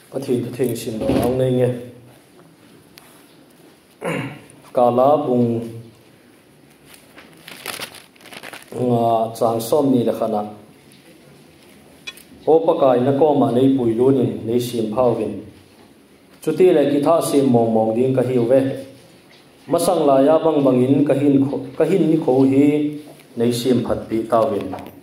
Thì thiền xin đó ông này nghe cả lá bùng chàng xóm ni là khả năng ô bác cái nó có mà lấy bùi luôn in lấy sim phao vin chút tí lại kỳ thà sim mong mong điên cái hiểu về mà sang lại ya băng băng in cái hin ni khổ hi lấy sim phát bị tao vin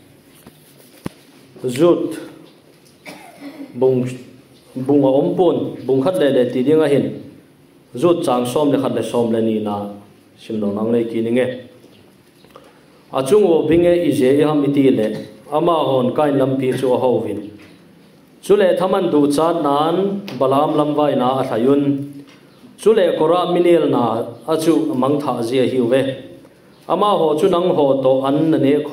rút bùng bùng ở pôn bùng khát lệ tí đi ngay hin rút chàng xóm để khát lệ xóm lên ni na sim đồng năng lấy kí ni nghe à chung ô bình ấy dễ ham ít lệ ama hòn cái lâm pi chu hậu vin chu lệ thaman du chat nan balam lam vai na athayun chu lệ kora minil na achu mang tha zia hiu ve ama ho chu nang ho to an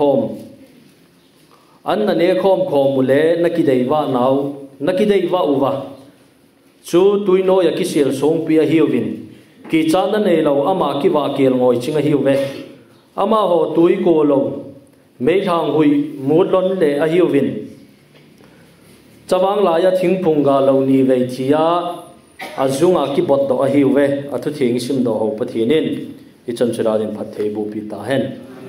na ne khom mule nakidei wa nau nakidei wa uwa chu tuino ya kisil song pia hiu vin ki chan na nei lo ama ki wa kel ngoi chinga hiu ve ama ho tui ko lo mấy thằng hui một lần để a hiểu vin, cho vang lại ya thinh phung gà lâu ni về chia a dung a kí bọt đó a hiểu về a thu thiền sim đó học bắt thiền nên cái chân trời đến phát thế bố bị ta hen,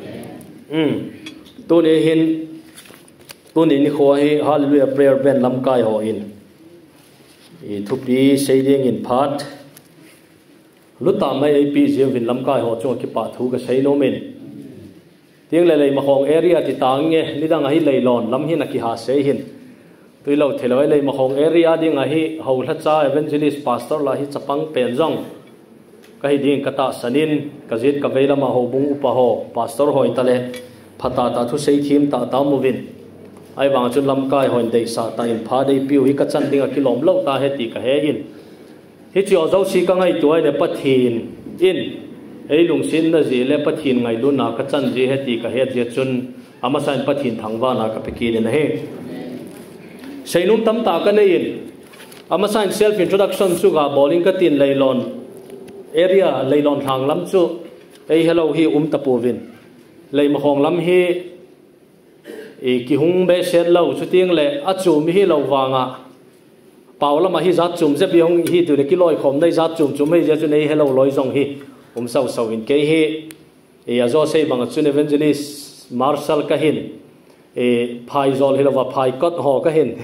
tôi này hin tôi này khóa hi hallelujah prayer band làm cái họ in, thu pi xây điên in phát, lúc ta mấy ai pi riêng vin làm cái họ cho cái bát thu cái xây nó mình tiếng lệ mà hong area thì tang nghe đi đang hay lệ lòn lắm hi na ki ha se hin tui lo theloi lệ mà hong area đi ngay hầu hết cha evangelist pastor là hi chapang pen jong cái ding kata sanin ka zit ka vela ma ho bung upa ho pastor hoi tale phata ta thu sei thim ta movin ai wang chun lam kai hoi dei sa ta in pha dei piu hi ka chan dinga kilom lo ta he ti ka he in hi chiao zo si ka ngai tuai le pathin in ấy lùng xin là gì lẽ bắt thiên ngày luôn nào cái chân gì hết thì cả hết diệt chun ama san bắt thiên thằng va nào cái kia này hết xây nung tấm ta cái này ama san self introduction chu ga bowling cái tiền lay lon area lay lon thang lắm chu ấy hello hi tapu vin lay mà hong lắm hi ki hung be set lâu chu tiếng lệ achum hi lâu vàng à bảo là mà hi zat chum ze biong hi tu le ki loi khom dai zat chum hi je chu nei hello loi zong hi sau in cái hi azo sei bang chun evangelist marshal kahin phai zol hilawa phai kot ho kahin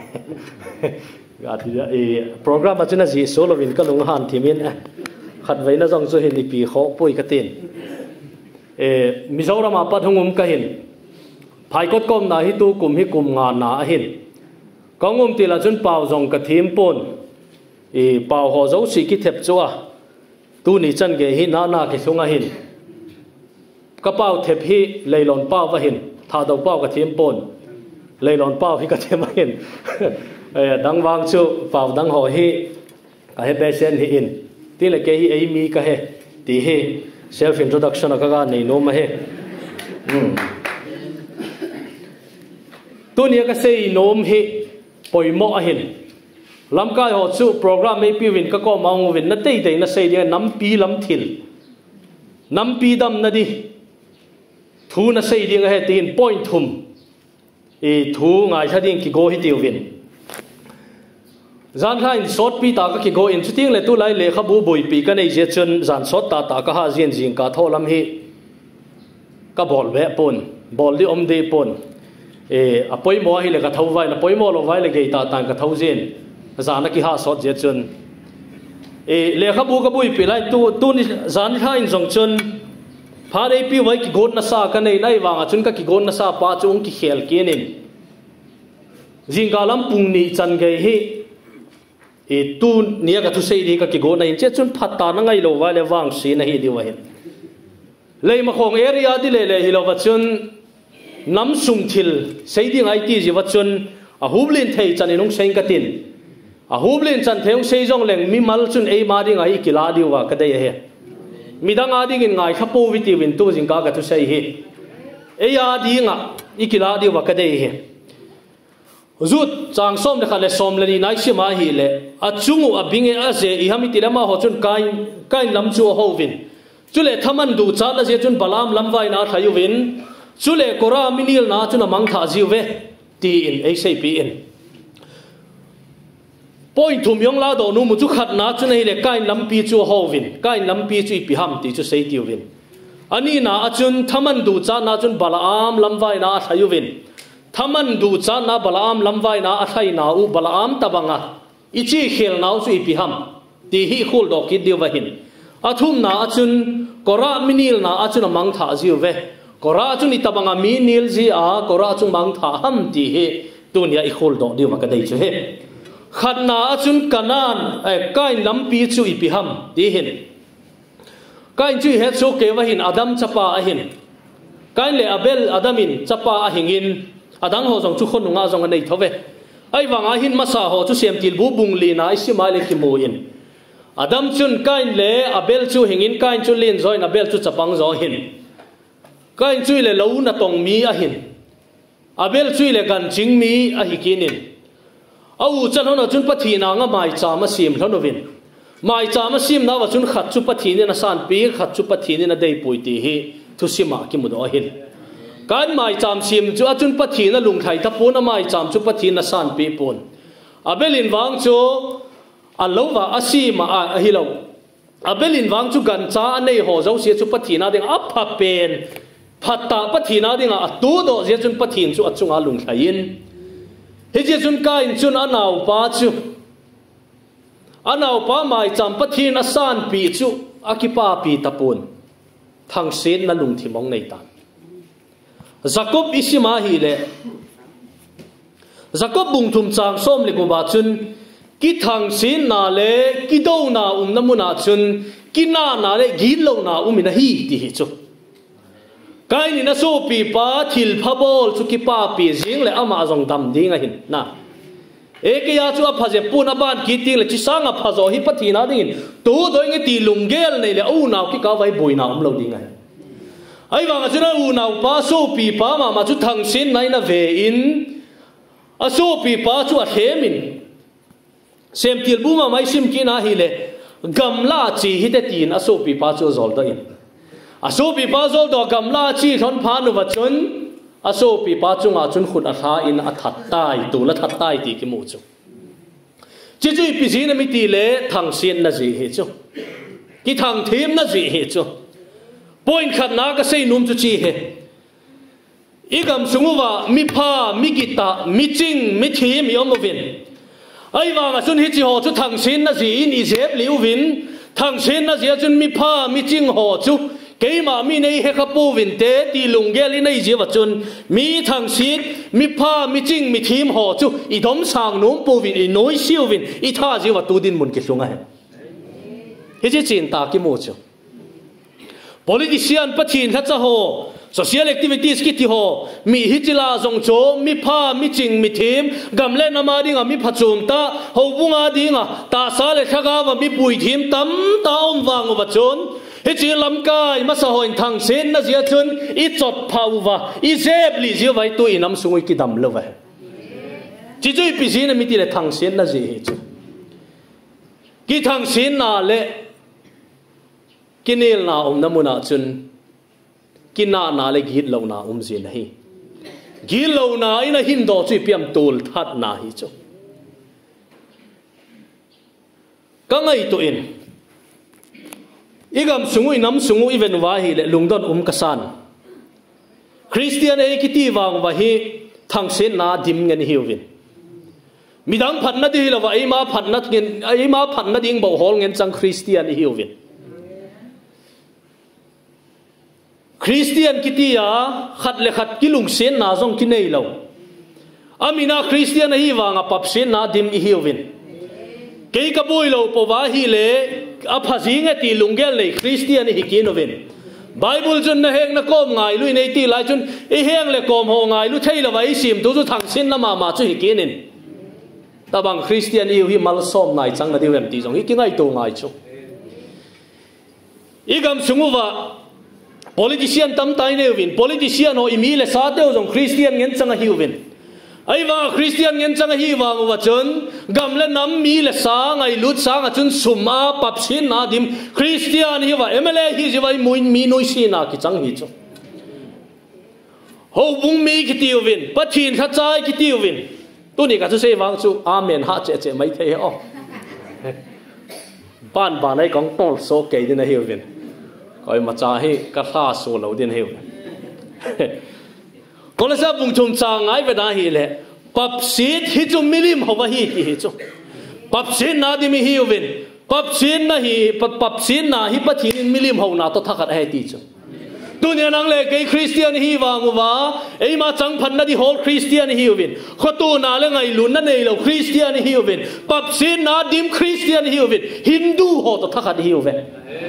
program achuna ji solovin ka lung han thimin khat veina jong chu hin pi kho pui ka tin mizoram apat hungum kahin phai kot kom na hi tu kum hi kum nga na hin kongum tila chun pau jong ka thim pon pau ho zo si ki thep chuwa tu ni chân ge hi na ke sunga hin ka pau thep hi leilon pau wa hin tha do pau ka thim pon leilon pau hi ka them hin dang wang chu pau dang ho hi ka he patient hi in ti le ke hi ei mi ka he ti he self introduction ka ga nei no ma he tu ni ka sei nom hi poimo a hin lam kai ho chu program mai pi win ka ko maung win na tei na sei dia nam pi lam thil nam pi dam na di thu na sei dia he tin point thum thu ngai tha ding ki go hi tiu win zan khain short pi ta ka ki go in chuting le tu lai le kha bu boi pi ka nei je chun zan short ta ka ha jin jing ka tho lam hi ka bol ve pon bol di om de pon apoi mo hi le ka thau vai na poi mo lo vai le ge ta tan ka thau jin zana ki ha sot je chun le kha bu ka bui pi lai tu ni zan kha in jong chun pha dei pi wai ki god na sa ka nei nai wanga chun ka ki god na sa pa chung ki khel ki nin jinga lam pung ni chan ge hi tu nia ka thu sei di ka ki god na in che chun phata na ngai lo wa le wang si na hi di wa hin lei ma khong area di le hi lo wa chun nam sung thil sei di ngai ti ji wa chun a hublin thei chan inung seng ka tin a hublin chan theung sei jong leng mi mal chun ei ma ding ai kila diwa ka dei he midang ading in ngai khapo viti win tu jing ka thu sei hi ei a dinga ikila diwa ka dei he zut chang som le khale som le ni nai si ma hi le a chungu a binge a ze i hami ti lama ho chun kai lam chu ho vin chu le thaman du cha la je chun balam lam vai na thayu vin chu le kora minil na chun mang tha jiu ve ti in ei sei pi in point thum yong la do nu mu chu khat na chu nei le kain lampi chu hovin kain lampi chu ipiham ti chu sei tiwin ani na achun thaman du cha na chun balaam lamwai na thayuvin thaman du cha na balaam lamwai na athai na u balaam tabanga ichi khel nau chu ipiham ti hi khul do ki diwahin athum na achun kora minil na achun mang tha ziuve kora achun itabanga minil ji a kora achun mang tha ham ti he tunia i khul do diwa ka dei chu he khatna achun kanan kain lampi chu ipiham ti hin kain chu he chu ke wa hin adam chapa a hin kain le abel adamin chapa a hingin adang ho jong chu khonunga jong nei thove ai wanga hin masa ho chu sem til bu bung li na isima le ki moin adam chun kain le abel chu hingin kain chu lin join abel chu chapang zo hin kain chu le lo na tong mi a hin abel chu le gan ching mi a hi kinin au chan ho na chun pathi na nga mai cha ma sim hlonovin mai cha ma sim na wa chun khat chu pathi ne na san pi khat chu pathi ne na dei pui ti hi thu sima ki mu do hin kan mai cham sim chu achun pathi na lung thai ta pun mai cham chu pathi na san pi pun abelin wang chu alova asima a hilo abelin wang chu gan cha nei ho zo sia chu pathi na ding apha pen phata pathi na ding a tu do sia chun pathin chu achunga lung thain he je chun kain chun anau pa chu anau pa mai cham pathin a san pi chu akipa pi tapun thang sen na lung thimong nei ta Jacob isima hi le Jacob bung thum chang som le ko ba chun ki thang sin na le ki do na namuna chun ki na le gi lo na umina hi ti hi chu kai ni na so pi pa thil phabol chu ki pa pi jing le ama jong dam ding a hin na eke ya chu a phaje puna ban ki ti le chi sanga phazo hi pathi na ding tu do nge ti lunggel nei le au naw ki ka vai boi na lo ding ai ai wanga chuna u naw pa so pi pa ma chu thang sin nai na ve in a so pi pa chu a themin sem til bu ma mai sim ki na hi le gamla chi hi te tin a so pi pa chu zol da in a so pi pa zol do gamla chi thon pha nu wa chun a so pi pa chu nga chun khut a tha in a that tai tu la that tai ti ki mu chu chi chu pi ji na mi ti le thang sin na ji he chu ki thang thim na ji he chu point khat na ka sei num chu chi he igam sunguwa mi pha mi gita mi ching mi thim yomovin ai wanga chun hi chi ho chu thang sin na ji in i zep liu win thang sin na ji chun mi pha mi ching ho chu keima mi nei he kha pu win te ti lunggel i nei ji wa chun mi thang sin mi pha mi ching mi thim ho chu i dom sang num pu win i noi siu win i tha ji wa tu din mun ki hlunga he hi chi chin ta ki mu chu politician pathin kha cha ho social activities ki ti ho mi hitila zong cho mi pha mi ching mi thim gamle nama dinga mi phachum ta ho bunga dinga ta sa le khaga wa mi pui thim tam ta om wang wa chon he chi lam kai ma sa hoin thang sen na zia chun I chot phau wa I zeb li ji vai tu inam sungui ki dam lo wa chi chui pi ji na mi ti le thang sen na ji he chu ki thang sen na le kinil na namuna chun kina na le git lo na zin hi gil lo na ina hin do chu piam tul that na hi chu ka ngai to in igam sungui nam sungu even wa hi le lungdon kasan Christian e kiti wang wa hi thang sen na dim ngen hiwin midang phat na di la wa ai ma phat na ding bo hol ngen chang Christian hiwin Christian kitia khat le khat kilung sen na zong ki nei lo amina Christian hi wanga pap sen na dim I hiwin ke ka boi lo po wa hi le a phajing e ti lunggel le Christian hi kinovin Bible chun na heng na kom ngai lui nei ti lai chun I heng le kom ho ngai lu thei la wai sim tu chu thang sin na ma chu hi kinin tabang Christian hi mal som nai chang na diwem ti jong hi ki ngai to ngai chu igam sunguwa politician tam tai ne win politician ho imi le sa teu jong Christian ngen changa hi win ai wa Christian ngen changa hi wa wa chun gam le nam mi le sa ngai lut sa nga chun suma pap sin na dim Christian hi wa MLA hi ji wai muin mi noi si na ki chang hi chu ho bung mi ki ti win pathin kha chai ki ti win tu ni ka chu sei wang chu amen ha che mai thei o ban ba nei kong tol so ke din a hiu vin koi ma cha hi ka tha so lo din hiu ko la sa bung chung cha ngai ve da hi le pap sit hi chu milim ho wa hi ki hi chu pap sit na di mi hiu vin pap sit na hi pap sit na hi pathin in milim ho na to thakat hai ti chu dunia nang le ke Christian hi wang wa ei ma chang phan na di whole Christian hi win khotu na le ngai lun na nei lo Christian hi win pap sin na dim Christian hi win Hindu ho to thakhat hi win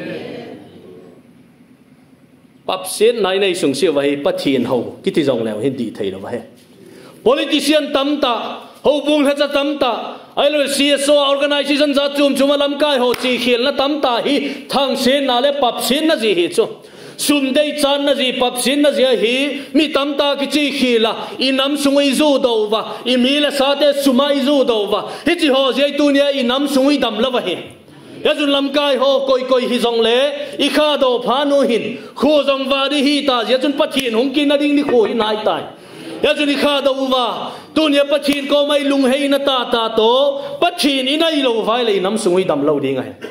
pap sin nai nei sung sia wa hi pathin ho kiti jong le hindi thei lo wa he politician tamta ho bung ha cha tamta ai lo CSO organization za chum lam kai ho chi khil na tamta hi thang sin na le pap sin na ji hi chu sum dei chan na ji pap sin na ji hi mi tamta ki chi khila inam sungui zu do wa I mi la sa te sumai zu do wa hi chi ho je tu nia inam sungui dam la wa hi ya jun lam kai ho koi hi jong le I kha do pha nu hin khu jong wa di hi ta ya jun pathin hung kin na ding ni khu hi nai tai ya jun I kha do wa tu nia pathin ko mai lung hei na ta to pathin inai lo vai le inam sungui dam lo ding ai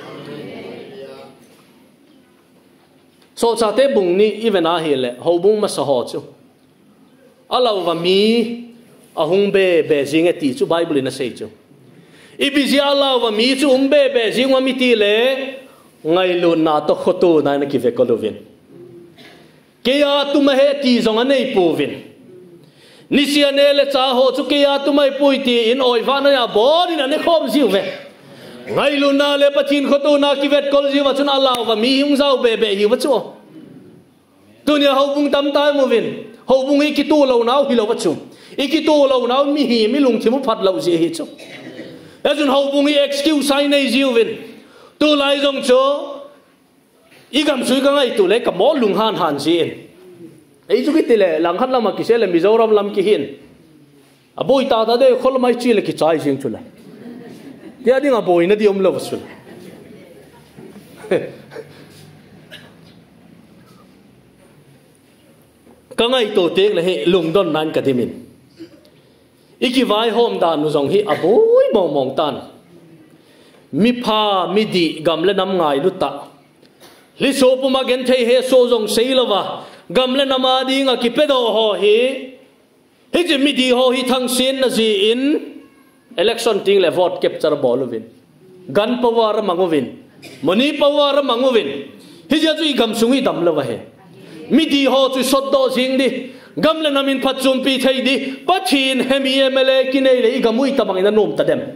so cha te bung ni even a hi le ho bung ma sa ho chu alo wa mi a hung be jing e ti chu bible na sei chu I bi ji alo wa mi chu be jing wa mi ti le ngai lu na to khotu na na ki ve ko lovin ke ya tu ma he ti zong anei pu vin ni sia ne le cha ho chu ke ya tu mai pui ti in oi va na ya bo ni na ne khom ziu ve ngai lu na le pathin khotu na ki vet kol ji wa chun Allah wa mi hung zau be hi wa chu dunia ho bung tam tai mo vin ho bung I ki tu lo nau hi lo wa chu I ki tu lo nau mi hi mi lung thimu phat lo ji hi chu ya jun ho bung I excuse sai nei jiu vin tu lai jong cho I gam sui ka ngai tu le ka mo lung han ji in ei chu ki ti le lang khat lam ki se le Mizoram lam ki hin a boi ta de khol mai chi le ki chai jing chu la ya ding a boi na di om lo su ka ngai to tek le he lung don nan ka dimin iki vai hom dan nu jong hi a boi mong tan mi pha mi di gam le nam ngai lu ta li so pu ma gen thei he so jong sei lo wa gam le nama ding a ki pe do ho hi je mi di ho hi thang sin na ji in election ting le vote capture bol win gan power mangovin money power mangovin hi ja chu gam sungi dam lo wa he mi di ho chu sot do jing di gam le namin phat chum pi thei di pathin hemi mle ki nei le gamui ta bangina nom ta dem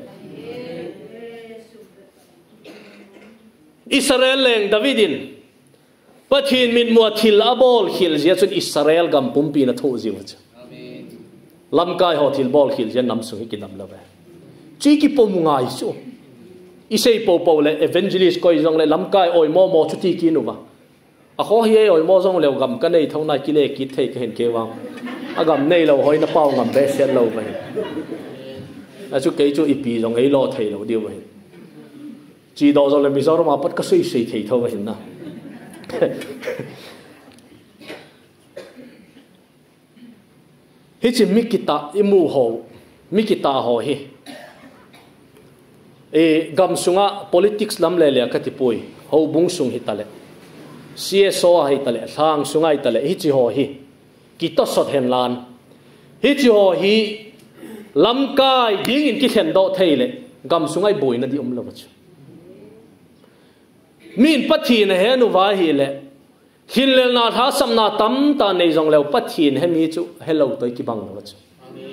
Israel leng Davidin pathin min mua thil abol khil zia chun Israel gam pum pi na tho jiw cha lam kai ho thil bol khil jen nam sungi ki dam lo wa chi ki pom ngai chu isei po le evangelist koi jong le lam kai oi mo chu ti ki nu wa a kho hi oi mo jong le gam ka nei thona ki le ki thei ka hen ke wang a gam nei lo hoi na pau ngam be set lo ba a chu ke chu ipi jong ei lo thei lo diu ba chi do jong le Mizoram ma pat ka sei thei tho ba hin na hi chi mikita imu ho mikita ho hi e gam sunga politics lam le ka ti pui ho bung sung hi tale CSO hi tale thang sunga hi tale hi chi ho hi ki to sot hen lan hi chi ho hi lam kai ding in ki hen do theile gam sungai boi na di lo chu min pathin he nu wa hi le hin le na tha sam na tam ta nei jong le pathin he mi chu hello toi ki bang lo chu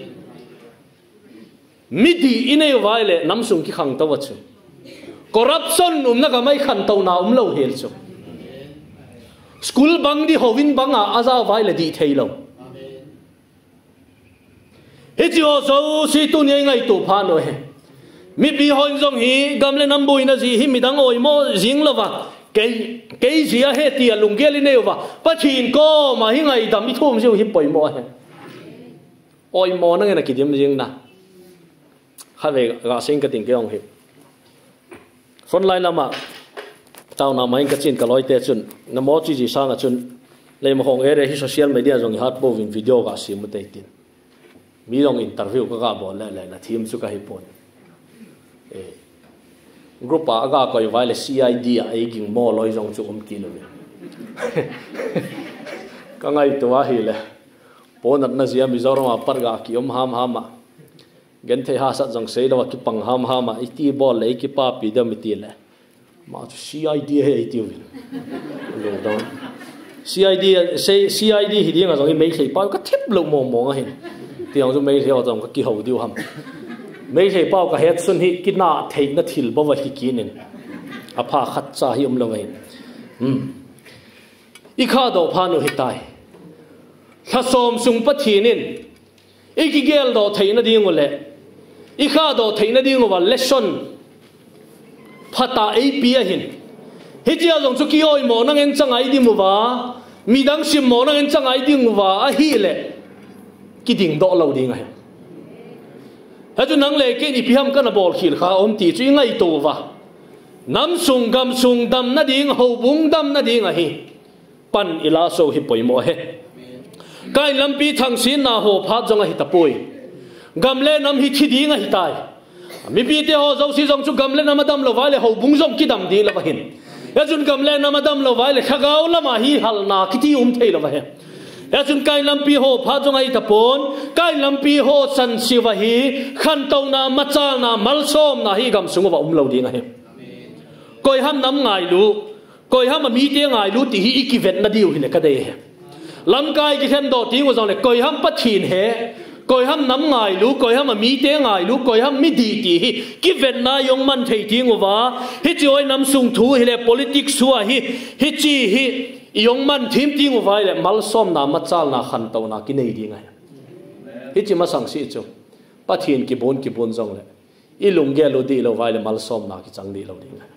midi inei vai le namsung ki khang to wa chu corruption na ga mai khan to na lo hel chu school bang di hovin banga aza vai le di theilo he chi ho so si tu ni ngai tu pha no he mi bi hon jong hi gam le nam bui na ji hi mi dang oi mo jing lo wa ke ji a he ti a lung gel ne wa pathin ko ma hi ngai dam mi thum siu hi poi mo he oi mo na nge na ki dim jing na ha ve ga sing ka ting ke ong hi front line lama tao na mai ka chin ka loi te chun na mo chi ji sang a chun le mo hong ere hi social media jong hat bo vin video ga sim te tin mi long interview ka bol le na thim chu ka hi pon group aga koi vai le CID a ging mo loi jong chu ti lo ka ngai to hi le pon na zia Mizoram a parga ki ham hama gen the ha sa jong sei lo ki pang ham hama iti bol le ki pa pi da mi ti le ma chu CID he ti wi lo do CID hi ding a jong mai sei pa ka thip lo mo mo nga hin ti ang chu mai sei jong ka ki ho diu ham mấy thầy bao cả hết xuân hi cái nã thầy nó thil bao vậy kia nên à pha khát cha hi lâu vậy ít khá đồ pha nó hiện tại khá xóm sung bắt thiên nên ít cái gel đồ thầy nó đi ngồi lệ ít khá đồ thầy nó đi ngồi vào lesson phát ta ấy bia hin hết giờ giống cho kia oi mò năng en chẳng ai đi mua vả mi đang xem mò năng en chẳng ai đi mua vả à hi lệ cái tiếng độ lâu đi ngay hãy cho năng lệ cái đi phim cái nào bỏ khỉ khá ôm tì chú ngay tổ va nắm sung gam sung đâm na đi hậu bung đâm na đi ngay pan ila so hi bồi mò he cái lâm pi thằng xin na hồ phát trong ngay tập bồi gam lên nắm hi thi đi ngay tai mi pi te ho dâu si dòng chú gam lên nắm đâm lâu vai le hậu bung dòng ki đâm đi là vậy hãy cho gam lên nắm đâm lâu vai le khagao là mà hi hal na ki ti thấy là vậy ya chun kai lampi ho pha jong ai tapon kai lampi ho san siwa hi khan to na macha na malsom na hi gam sunga wa lo ding a he koi ham nam ngai lu koi ham mi te ngai lu ti hi ikivet na diu hi le ka de he lam kai ki khen do ti ngo jong le koi ham pathin he koi ham nam ngai lu koi ham mi te ngai lu koi ham mi di ti hi ki vet na yong man thei ti ngo wa hi chi oi nam sung thu hi le politics suwa hi chi hi yong man thim ti ngo vai le mal som na machal na khan to na ki nei ding ai hi chi ma sang si chu pathin ki bon jong le i lung ge lo di lo vai le mal som na ki chang di lo ding ai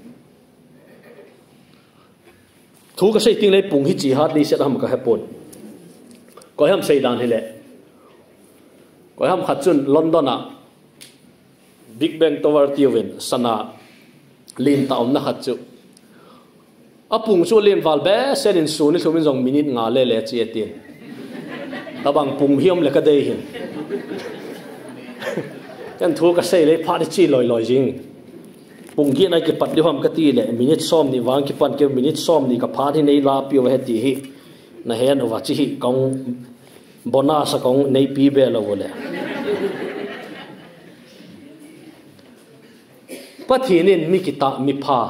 thu ka sei ting le pung hi chi hat li set ham ka hapon ko ham sei dan hi le ko ham khat chun London a Big Bang Tower tiwin sana lin ta om na khat chu apung chu len wal be serin su ni thumin jong minute nga le chi atin tabang pung hiom le ka dei hin kan thu ka sei le pha chi loi jing pung gi nai ki pat li hom ka ti le minute som ni wang ki pan ke minute som ni ka pha thi nei la pi wa ti hi na hen wa chi hi kong bonus kong nei pi be lo le pathinin mi ki ta mi pha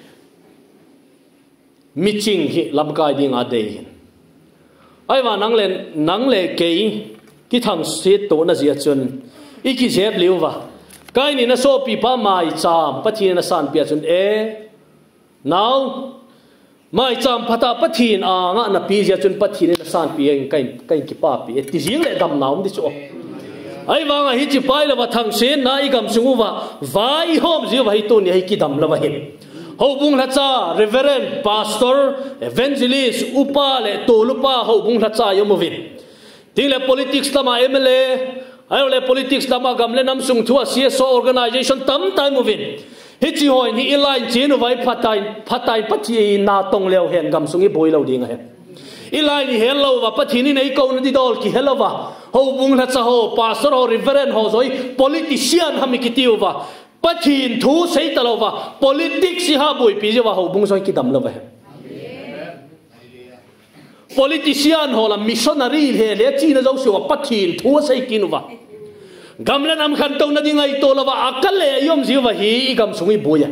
meeting hi lamkai ding a dei hin ai wa nang le ke ki thang sit to na zia chun iki jep liu wa kai ni na so pi pa mai cham pathin na san pia chun now mai cham phata pathin a nga na pi zia chun pathin na san pi kai ki pa pi ti jing le dam naum di chu ai wa nga hi chi pai la wa thang sen na i gam sungu wa vai hom zi wa hi to ni hi ki dam la wa hin hậu bung là cha reverend pastor evangelist upa le tolupa hậu bung là cha yom vin ti le politics lama MLA ai le politics lama gam le nam sung thua CSO organization tam tai mo vin hi chi hoi ni line chin vai phatai pachi na tong leo hen gam sungi boi lo ding he line ni hello wa pathi ni nei ko na di dol ki hello wa hậu bung là cha ho pastor ho reverend ho zoi politician hami kitiu wa pathin thu sei talo wa politics si ha boi pi je wa ho bung soi ki dam lo wa politician ho la missionary he le chi na zo si wa pathin thu sei kin wa gamla nam khan to na dingai to la wa akal le yom ji wa hi gam sumi boya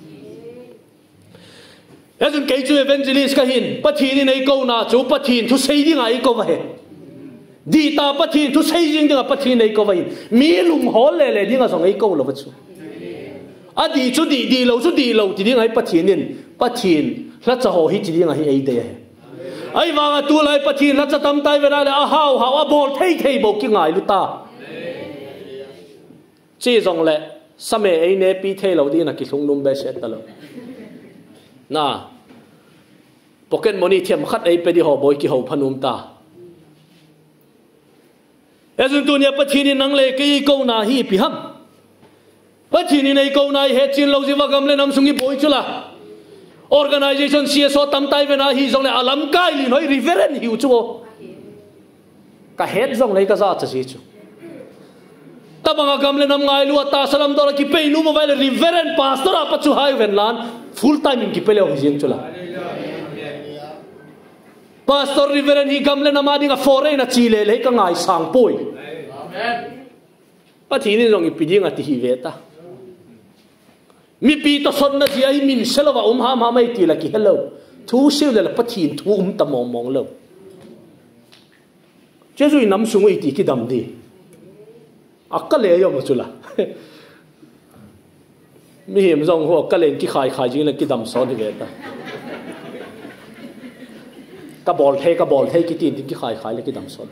yazun kai chu evangelist ka hin pathin nei ko na chu pathin thu sei dingai ko wa he di ta pathin thu sei jing dinga pathin nei ko wa hin mi lum hol le dinga song ei ko lo wa chu adi chu di lo chu di lo ti ding ai pathin la cha ho hi chi ding ai ei de ai wa tu lai pathin la cha tam tai ve la a hau a bol thei bo ki ngai lu ta chi jong le same ei ne pi thei lo di na ki thung num be set ta lo na pocket money thiam khat ei pe di ho boy ki ho phanum ta ezun tu nia pathin nang le ki ko na hi pi ham pathin nei ko nai he chin lo ji wa gam le nam sungi boi chula organization CSO tam tai ve na hi jong le alam kai li noi reverend hiu chu ka head jong le ka za cha si chu tabanga gamle nam ngai lu ta salam dor ki pe lu mo vai reverend pastor apa chu hai ven lan full time in ki pe le hojing chula pastor reverend hi gamle nama dinga foreign na chile le ka ngai sang poi amen pathi ni rong ipiding ati hi veta mi pi to son na ji ai min selwa ha ma mai ti la ki hello thu sil le pathin thu ta mong mong lo jesu nam sungu iti ki dam di akale yo ma chula mi hem jong ho akale ki khai khai jing la ki dam son hi veta ka bol the ki tin ki khai khai le ki dam son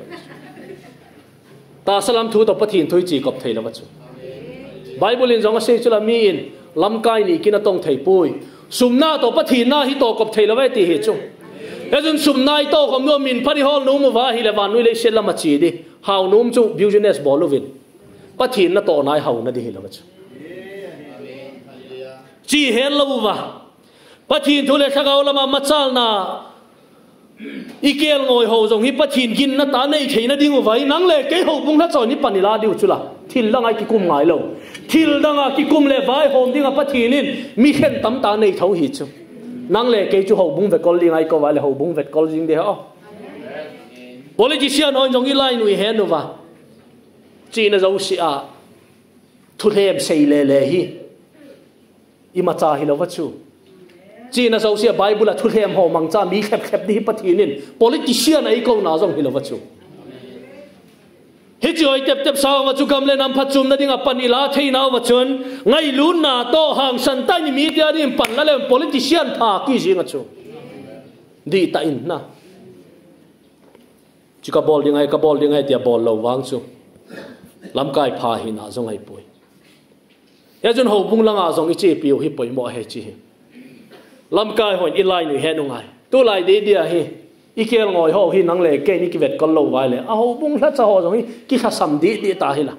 ta salam thu to pathin thui chi kop thei la wa chu bible in jong a se chula mi in lam kai ni kin atong thei pui sumna to pathin na hi to kop thei la wa ti hi chu ezun sumnai to khom no min phari hol no mu wa hi le van nu le sel ma chi di how num chu business bolovin pathin na to nai how na di hi la wa chu chi hel lo wa pathin thu le thagaw lama machal na ikel ngoi ho jong hi pathin gin na ta nei theina ding vai nang le ke ho bung na chaw ni panila diu chula thil langai ki kum ngai lo thil danga ki kum le vai hom ding a pathin in mi khen tam ta nei tho hi chu nang le ke chu ho bung ve kol ling ai ko vai le ho bung vet kol jing de ho politician on jong i lai nui hen no wa chi na zo si a thu hem sei le hi i ma cha hi lo wa chu chi na zo sia bible thu hem ho mang cha mi khep khep di pathinin politician ai ko na jong hilowa chu hi choi tep tep saw wa chu kam le nam phachum na dinga panila theina wa chun ngai lun na to hang san ta ni media rim pan la le politician tha ki jinga chu di ta in na chu ka bol dingai tia bol lo wang chu lam kai pha hi na jong ai pui ya jun ho bung langa jong i che piu hi poi mo he chi lam kai hon i lai nu he nu ngai tu lai de dia hi ikel ngoi ho hi nang le ke ni ki vet kol lo wai le a ho bung la cha ho jong hi ki kha sam di ta hi la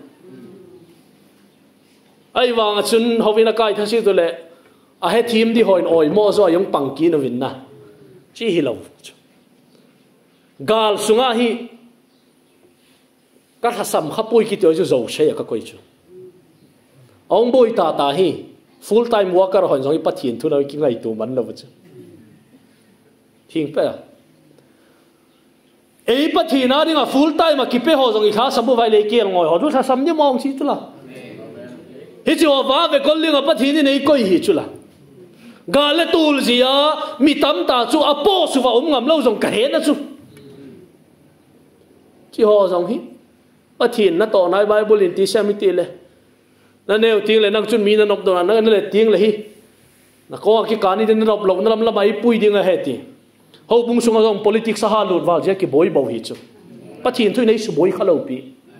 ai wang chun ho vina kai tha si tu le a he thim di hoin oi mo zo yong pang ki no win na chi hi lo gal sunga hi ka tha sam kha pui ki to zo she ka koi chu ong boi ta hi full time worker hon jong i pathin thu noi ki ngai tu man lo chu thing pe ei pathina ringa full time ki pe ho jong i kha sabu vai le ki ngoi ho du sa sam ni mong chi chu la hi chu wa ve kol linga pathin nei koi hi chu la gale tul zia mi tam ta chu apo su wa ngam lo jong ka he na chu chi ho jong hi pathin na to nai bible in ti sami ti le na neo ting le nang chun mi na nop do na le ting le hi na ko ki kani den nop lok na lam la bai pui ding a he ti ho bung sunga jong politics ha lut wal je ki boy bo hi chu pathin thui nei su boy khalo pi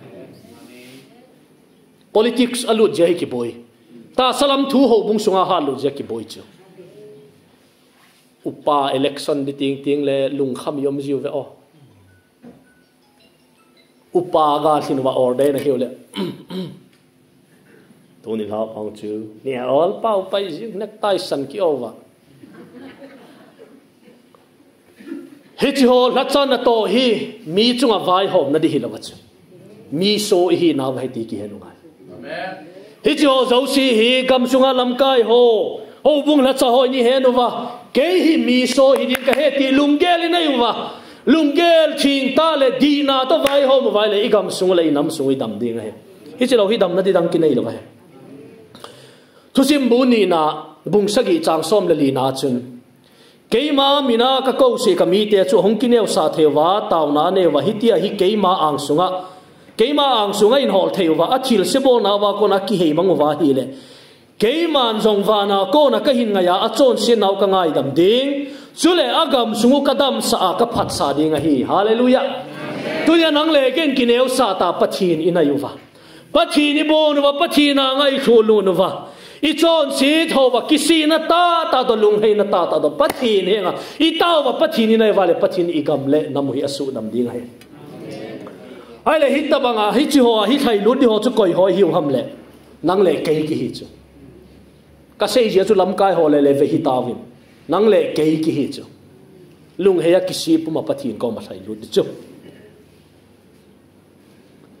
politics alut je ki boy ta salam thu ho bung sunga ha lut je ki boy chu upa election di ting le lung kham yom jiu ve o upa ga sinwa order na hiu le tu ni lao ông chú ni all pau pai jing nak tai san ki over hi chi ho la chan na to hi mi chunga vai hom na di hi lawa chu mi so hi na vai ti ki henu ngai amen hi chi ho zo si hi kam sunga lam kai ho bung la cha ho ni henu wa ke hi mi so hi ni ka he ti lungel nei wa lungel thing ta le di na to vai ho vai le igam sung le nam sung i dam ding he hi chi lo hi dam na di dang ki nei lo he thu sim bu ni na bung sagi chang som le li na chun keima mina ka ko se ka mi te chu hong ki neu sa thewa taw na ne wa hitia hi keima ang sunga in hol thewa a thil se bo na wa ko na ki hei mang wa hi le keiman jong wa na ko na ka hin nga ya a chon sin nau ka ngai dam ding chule agam sungu kadam sa ka phat sa ding hi hallelujah tu ya nang le ken ki neu sa ta pathin inayuwa pathin ni bo no pathina ngai thulu no wa i chon si thowa kisi na ta do lung hei na ta do pathin he nga i taw wa pathin ni nai wale pathin i gam le namu hi asu dam ding hai ai le hit tabanga hi chi ho hi thai lu di ho chu koi ho hiu ham le nang le kei ki hi chu ka sei je chu lam kai ho le ve hi tawin nang le kei ki hi chu lung he ya kisi puma pathin ko ma thai lu di chu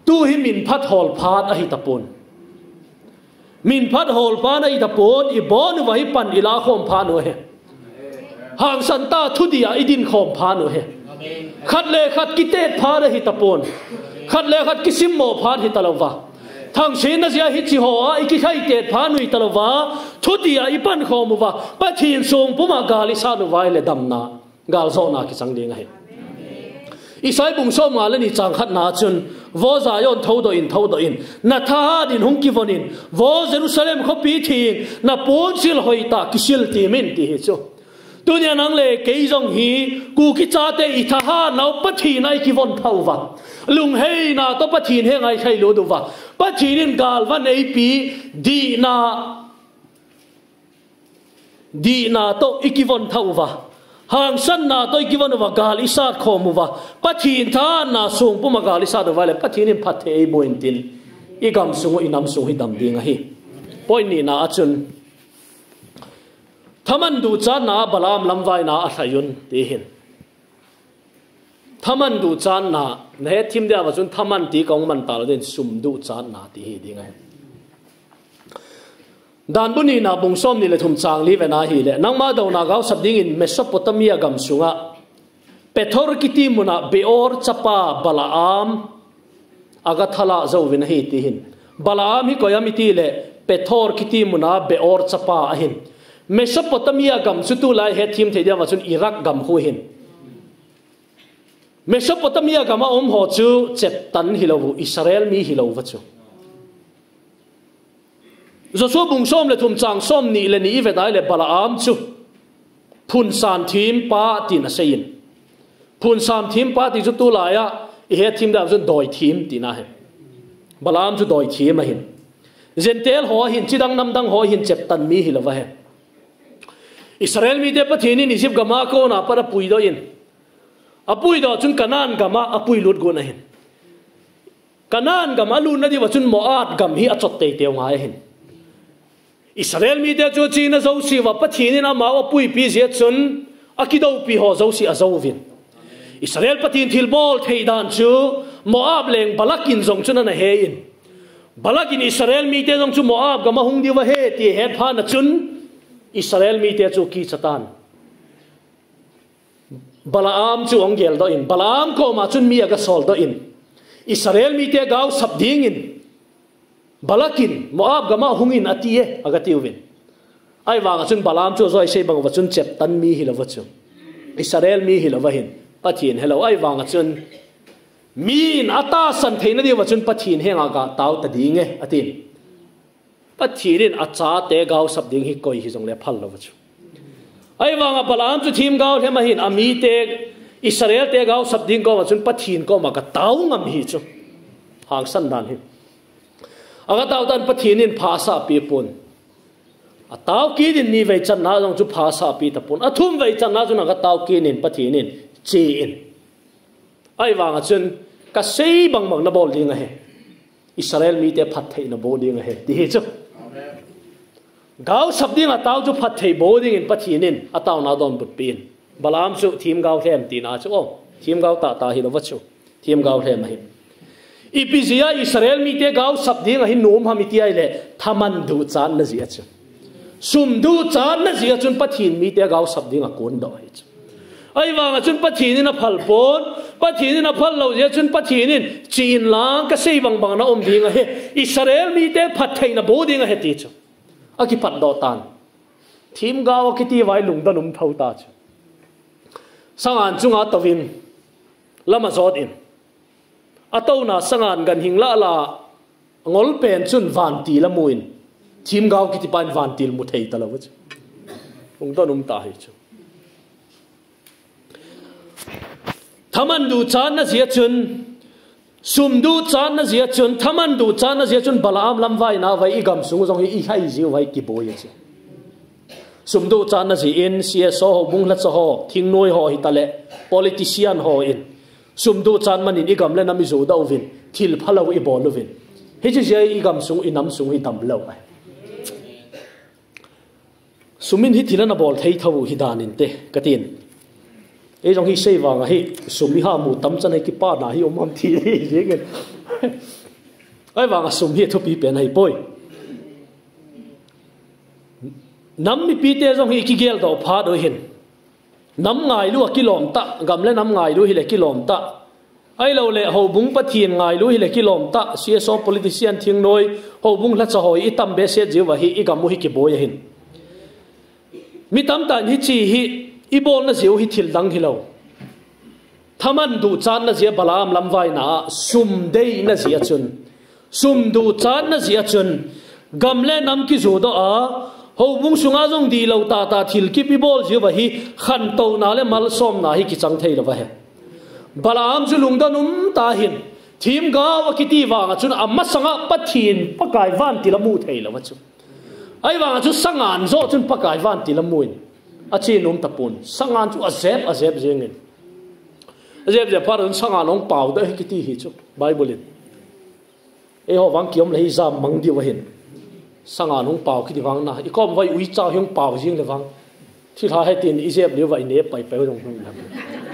tu hi min phat hol phat a hi tapon min phat hol phan a hi tapon I bon wa hi pan ila khom phan no he hang san ta thu dia idin khom phan no he khat le khat kitet phan a hi tapon khat le khat kisim mo phan hi talawa thang sin na sia hi chi ho a iki khai tet phan nui talawa thu dia I pan khom wa pa thin song puma gali sa no vai le damna gal zo na ki chang ding he Isai bung so ma le ni chang khat na chun vo za yon tho do in na tha din hung ki vonin vo Jerusalem kho pi thing na pon sil hoita kisil ti min ti he chu tunya nang le ke jong hi ku ki cha te I tha ha nau pathi nai ki von thau wa lung hei na to pathin he ngai khai lo du wa pathin gal wa nei pi di na to ikivon thau wa hang san na to ikivon wa gal isat khom wa pathin tha na sung pu ma gal isat wa le pathin in phathe ei boin tin I gam sung inam sung hi dam ding hi point ni na achun thaman du cha na balam lamwai na a thayun ti hin thaman du chan na ne thim dia wa chun thaman ti kong man tal den sum du chan na ti hi ding ai dan buni na bung som ni le thum chang li ve na hi le nang ma do na gau sab ding in Mesopotamia gam sunga Pethor kiti muna beor chapa Balaam aga thala zo vin hi ti hin Balaam hi koyamiti le Pethor kiti muna beor chapa a hin Mesopotamia gam chu tu lai he thim the dia wa chun Iraq gam hu hin Mesopotamia gama ho chu chep tan hilovu Israel mi hilovu chu zo so bung som le thum chang som ni le ni ve dai le Balaam chu phun san thim pa tin a sein phun sam thim pa ti chu tu la ya he thim da chu doi thim ti na he Balaam chu doi thim a hin zentel ho hin chidang nam dang ho hin chep tan mi hilova he Israel mi de pathini ni sip gama ko na para pui do in apui do chun kanan gama apui lut go na hin kanan gama lu na di wa chun Moab gam hi achot te te ngai hin Israel mi de chu chi na zo si wa pathini na ma apui pi je chun akido pi ho zo si azo vin Israel pathin thil bol thei dan chu Moab leng balakin zong chun na he in balakin Israel mi te zong chu Moab gama hung di wa he ti he pha na chun Israel mi te chu ki chatan Balaam chu ongel do in Balaam ko ma chun mi aga sol do in Israel mi te gau sab ding in balakin Moab gama hungin atie aga tiwin ai wanga chun Balaam chu zoi sei bang wa chun chep tan mi hilawa chu Israel mi hilawa hin pathin hello ai wanga chun min ata san theina di wa chun pathin henga ga taw ta dinge atin pathirin acha te gau sab ding hi koi hi jong le phal lo chu ai wanga Balaam chu thim gau hema hin ami te Israel te gau sab ding ko chun pathin ko ma ka taw ngam hi chu hang san dan hi aga taw tan pathinin phasa pi pun a taw ki din ni ve chan na jong chu phasa pi ta pun athum ve chan na chu na ga taw ki nin pathinin chi in ai wanga chun ka sei bang bang na bol ding a he Israel mi te phat thei na bo ding a he ti chu gau sab ding a taw chu phat thei bo ding in pathinin a taw na don but pin Balaam chu thim gau them ti na chu o thim gau ta hi lo wa chu thim gau them hi Ipizia Israel mi te gau sab ding a hi nom ha mi ti ai le thaman du chan na zia chu sum du chan na zia chun pathin mi te gau sab ding a kon do hi chu ai wanga chun pathinin a phal pon pathinin a phal lo zia chun pathinin chin lang ka sei bang bang na om ding a he Israel mi te phat thei na bo ding a he ti chu aki phat do tan thim gau ki ti vai lung da num thau ta chu sangan chunga tawin lama zot in atau na sangan gan hingla la ngol pen chun van ti la muin thim gau ki ti pan van til mu thei ta la wa ung da num ta hi chu thaman du chan na zia chun sum du chan na zia chun thaman du chan na zia chun Balaam lam vai na vai igam sung jong hi hai ji vai ki bo ye chu sum du chan na zi in CSO ho bung la cho ho thing noi ho hi tale politician ho in sum du chan man in igam le nami zo da ovin thil phalo I bol ovin he ji je igam sung inam sung hi dam lo ai sumin hi thilana bol thei thawu hi danin te katin e jong hi sei wanga hi sumi ha mu tam chan ki pa na hi om ham thi hi ไอ้วางสุ่มเฮียทุบปีเป็นให้ป่วยน้ำมีปีเตะส่งให้กิเกลต่อพาโดยเห็นน้ำง่ายรู้กิโลมตะกำเล่น้ำง่ายรู้ฮิเลกิโลมตะไอ้เราเล่หัวบุ้งปะเทียนง่ายรู้ฮิเลกิโลมตะเสียสอบ politician ทิ้งน้อยหัวบุ้งลัดสะหอยอีตั้มเบสเซจิวะฮีอีกำมุฮิกิโบยเห็นมีตั้มตันฮิจีฮิอีบอลน่ะเสียวฮิทิลดังฮิเราถ้ามันดูจานน่ะเสียบลามลำไว้น่ะซุ่มเดยน่ะเสียจนซุ่มดูจานน่ะเสียจนกำเล่น้ำกิจูดหัวบุ้งสุงอาจงดีเราตาทิลกิปีบอลจิวะฮีขันโตน่าเลมัลซอมน่ะฮิกิจังเทยละวะเฮบลามจุลุงดานุมตาหินทีมกาวกิตีวางจุนอัมมัสงะปัทีนปะกายวันติละมูเทยละวะจุไอ้วางจุสังานโซจุนปะกายวันติละมูนอาชีนุมตะปุนสังานจุอาเซบเจงินอาเซบจะพารุนสังานลงเป่าได้กิตีฮิจุไบเบิลินเอ้หัววังเกี่ยมเลยจามมังดีวะเห็นสังานลงเป่ากิตีวังนะอีกก็ไว้อุ้ยเจ้าหงเป่าจริงเลยวังที่ท้าให้ตีนอีเซบเลี้ยวไว้เนปไปตรงนู้นนะ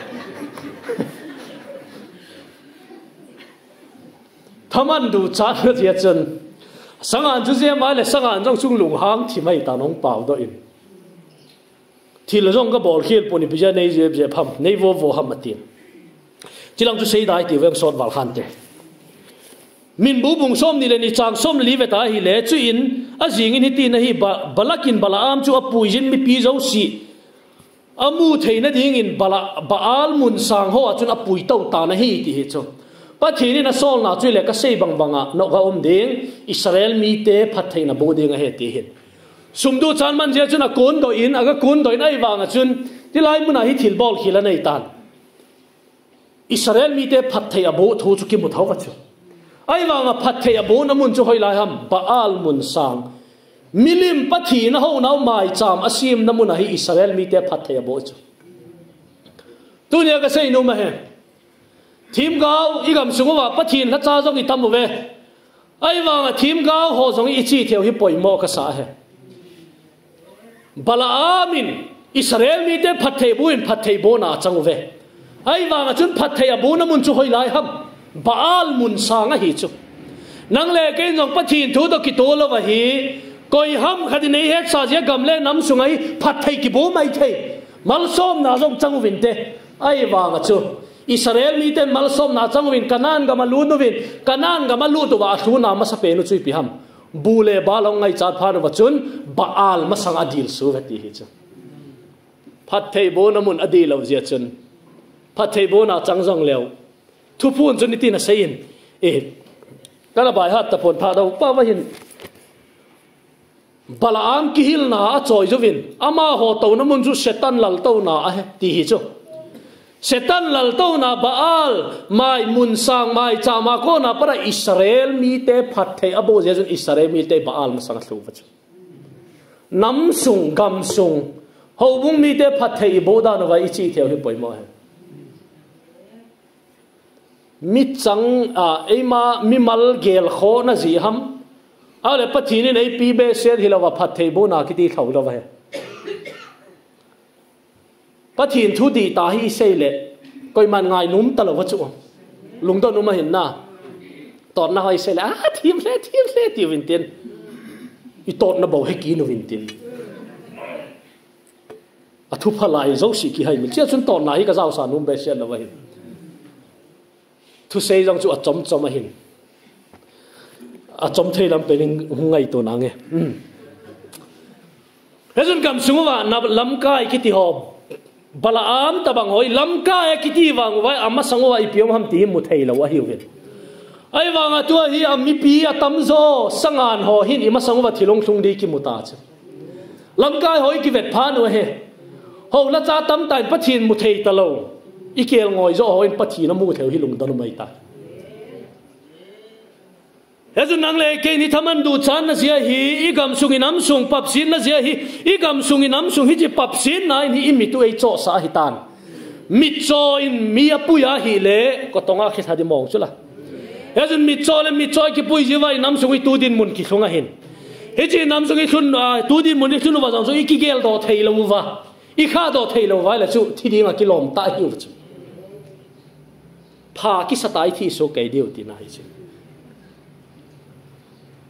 ถ้ามันดูจานก็จะจนสังหารจุดเสียมาเลยสังหารต้องชุ่งหลงหางที่ไม่ตาน้องเปล่าตัวอินที่เราต้องก็บอกเขียนปุ่นพิจารณาในเจ็บพัมในวัวหัมมาตีนที่เราจะใช้ได้ที่เรื่องสอนวัลขันเตมินบูบุงส้มนี่เลยนี่จางส้มลีเวตาฮิเลจุอินอาจิงินฮิตีนะฮิบลักินบลาอัมจูอปุยจินมีปีเจ้าสีอามูเทนะดิ้งอินบาอัลมุนสังหัวจุนอปุยเต้าตานะฮิที่เหตุปัจจุบันน่ะโซลน่ะช่วยเล็กก็เซบังบังอ่ะนกเขาเด้งอิสราเอลมีเตะพัดไทยน่ะโบเด้งเหตุเห็นสมดูจานมันเจ้าจุนอ่ะกุนโดยอินอ่ะก็กุนโดยนั่งวางอ่ะจุนที่ไล่มุนอ่ะฮิทิลบอลขีละในตานอิสราเอลมีเตะพัดไทยอ่ะโบทูจุกิมุทเอากันจุไอ้วางอ่ะพัดไทยอ่ะโบน้ำมุนจุหอยไล่ฮัมบาอัลมุนสังมิลิมปัจจุบันน่ะเขาหนาวไม่จามอาศิมน้ำมุนอ่ะฮิอิสราเอลมีเตะพัดไทยอ่ะโบจุตัวนี้ก็เซย์นุ่มเหรอทีมก้าวอีกคำสงว่าปัจจินและจ้าจงอีตั้มเวไอ้วางทีมก้าวหัวจงอีจีเที่ยวฮิปอยโมกษาเหบลาอามินอิสราเอลมีเดพัดเทบุอินพัดเทโบนาจังเวไอ้วางจุนพัดเทบุนมุนจุหอยไล่ฮับบาอัลมุนสางฮิจุนังเล่เกณฑ์จงปัจจินทุดกิโตลวะฮีก้อยฮัมขัดในเหตุสาเจกำเล่น้ำสงไอพัดเทกิโบไม่เทมัลซอมนาจงจังวินเตไอ้วางจุอิสราเอลมีเต็มมัลซอมนาจังวินกันนันกับมาลูนวินกันนันกับมาลูตัวว่าทุนามาสเปนุจุยพิฮัมบูเลบาลงไงจัดพานุวัจุนบาอัลมาสังอดีลสูเวติฮิจพัดเทโบนามุนอดีลเอาเจียจุนพัดเทโบนาจังจังเลวทุพูนจุนนิตินาเซียนกันละบายฮัตตะพนพาดาวป้าว่าเห็นบาลามกิฮิลนาจอยจุวินอามาโหตัวนามุนจุเซตันลัลตัวนาเฮติฮิจุเซตันลัลตัวนาบาอัลไม่มุนสังไม่จามาโกนาปะอิสราเอลมีเตพัดเทอโบเจจุนอิสราเอลมีเตบาอัลมาสังสูบจุน้ำสุงกำสุงหัวบุ้งมีเตพัดเทอิโบดานไว้อิจิเทียวฮิปอยโมเฮมิจังไอมามิมัลเกลโคนะจีฮัมอะไรปัจจุบันไอปีเบสเซฮิลาวะพัดเทโบนาคิดที่เขาเราไว้ปัจจุบันทุดีตาฮิเซเลก็มันง่ายนุ่มตลอดวัจุลุงต้นนุ่มมาเห็นหน้าตอนน่าฮิเซเลทีมเล่ทีวินเตียนอีตอนน่าบอกให้กินวินเตียนทุบพลายเจ้าสิกิให้มันเชื่อจนตอนไหนก็เจ้าสานุ่มเบสเซลเอาไว้ทุเซจังจุจอมมาเห็นจอมเทลำเป็นหงไงตัวนังเงี้ยแล้วจนกำสงว่านับลำกายคิดที่หอมบลาอัมตะบังหอยลำกายคิดที่วางไว้อามาสังว่าอีพิมฮัมตีมุทัยละวะฮิวเวนไอ้วางตัวฮีอามิปีอาตัมโซสังานหอหินอิมาสังว่าที่ลงทุงดีกิมุตาจลำกายหอยกิเวทพานุเฮหอละจ้าตัมตายปัจจินมุทัยตะโลอีเกลงอยโซหอยปัจจินมุทัยฮิลุงดนุไม่ตายแล้วจนนั่งเลยเกนี่ทำมันดูชันนะเสียฮีอีกำสุงิน้ำสุงปับสินนะเสียฮีอีกำสุงิน้ำสุงฮิจิปับสินนะนี่อิมิตัวไอโจสาหิตานมิโจอินมีอปุยาฮิเลก็ต้องอาคิดหาดิมองสุละแล้วจนมิโจเลยมิโจกิปุยจีวายน้ำสุงอิตูดินมุนกิสงอาหินฮิจิน้ำสุงอิทุนตูดินมุนอิทุนว่าจังสุอีกิเกลโดเทลวูวะอีข้าโดเทลวูวะแล้วจุที่ดีมากิโลมตาหิวจุพากิสตายที่โซเกเดียวตีน่าฮิจิ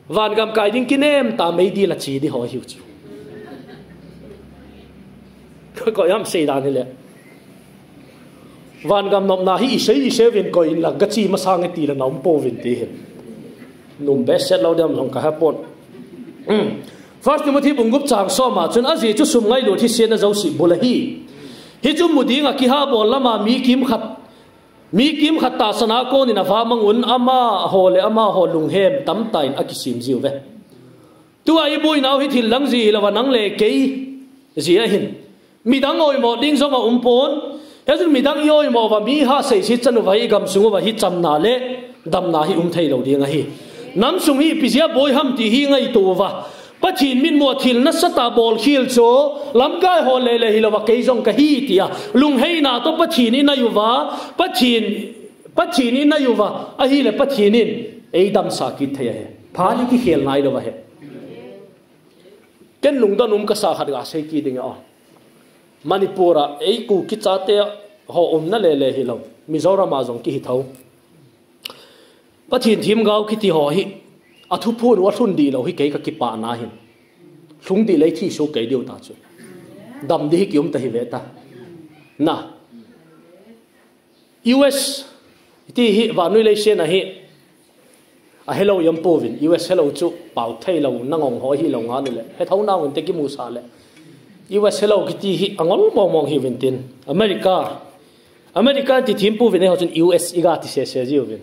van gam kai ding kinem ta mấy đi là chỉ đi hỏi hiểu chú có yam sei dan ni le van gam nom na hi sei vin ko in la gachi ma sang ti la nom po vin ti hin num best set lo dem long ka ha pon first Timothy bungup chang so ma chun azi chu sum ngai lo thi sen na zo si bulahi hi chu mudinga ki ha bol lama mi kim khat ta sana ko ni na va mangun ama ho lung hem tam tain akisim jiu ve tu ai bui nau hi thil lang ji la wanang le ke ji a hin mi dang oi mo ding so ma pon ya chu mi dang yoi mo wa mi ha sei si chanu vai gam sungu wa hi cham na le dam na hi thei lo ding a hi nam sung hi pizia boy ham ti hi ngai tu wa pathin min mo thil na sata bol khil cho lam kai ho le hi lo wa ke jong ka hi tia lung hei na to pathin in ayuwa pathin in ayuwa a hi le pathin in eidam sa ki thaya he phali ki khel nai lo wa he ken lung da num ka sa khat ga sei ki ding a manipura ei ku ki cha te ho na le hi lo mizoram ma jong ki hi thau pathin thim gau ki ti ho hi athu phun wa thun di lo hi ke ka ki pa na hin thung di lei thi so ke diu ta chu dam di ki ta hi ve ta na US ti hi wa nui le se na hi a hello yam povin US hello chu pau thei lo nangong ho hi lo nga nu le he thau na un te ki mu sa le US hello ki ti hi angol mong hi vin tin America ti thim pu vin he ho chun US iga ti se ji vin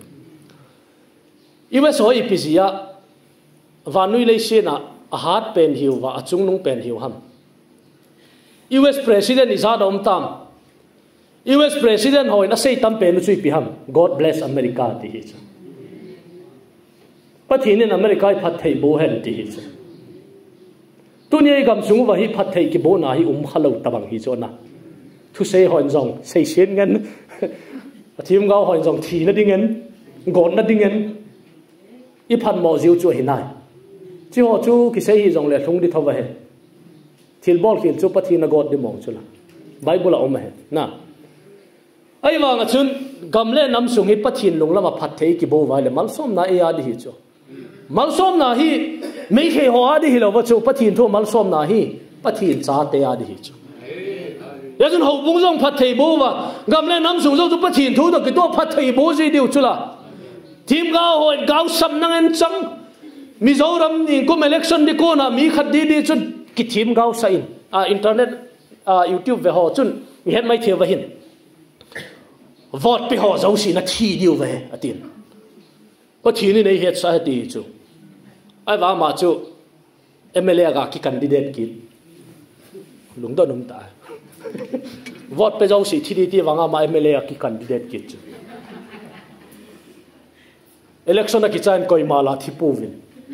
US hoi pizia vanui le se na a hat pen hiu wa achung nung pen hiu ham US president is adam tam US president hoi na sei tam pen chui pi ham God bless America ti hi cha pathin in America phat thei bo hen ti hi cha tunia gam sung wa hi phat thei ki bo na hi khalo tabang hi chona thu sei hon jong sei sen ngan thim gao hon jong thi na ding en god na ding en i phan mo jiu chu hinai chi ho chu ki sei hi jong le thung di thawa he thil bol khil chu pathi na god di mong chula bible a om he na ai wa nga chun gamle nam sung hi pathin lung lama phat thei ki bo wa le mal som na e ya di hi chu mal som na hi mei khe ho a di hi lo wa chu pathin thu mal som na hi pathin cha te ya di hi chu ya chun ho bung jong phat thei bo wa gamle nam sung jong chu pathin thu da ki to phat thei bo ji diu chula team gao hoi gao sam nang en chang Mizoram ni kom election di ko na mi khat di chun ki team gao sa in internet YouTube ve ho chun mi het mai thia wa hin vote pe ho zo si na thi diu ve atin ko thi ni nei het sa ti chu ai wa ma chu MLA ga ki candidate ki lung do num ta vote pe zo si thi ti wa nga ma MLA ki candidate ki chu election na ki chan koi mala thi puvin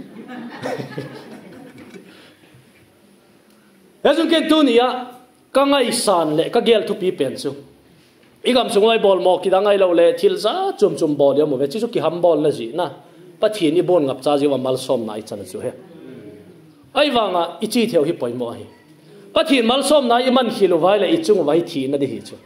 yazun ke dunia ka ngai san le ka gel thu pi pen chu igam sungai bol mo ki dangai lo le thil za chum bol ya mo ve chu ki ham bol na ji na pathi ni bon ngap cha ji wa mal som nai chan chu he ai wanga ichi theo hi poi mo hi pathi mal som na i man khilu vai le i chung vai thi na di hi chu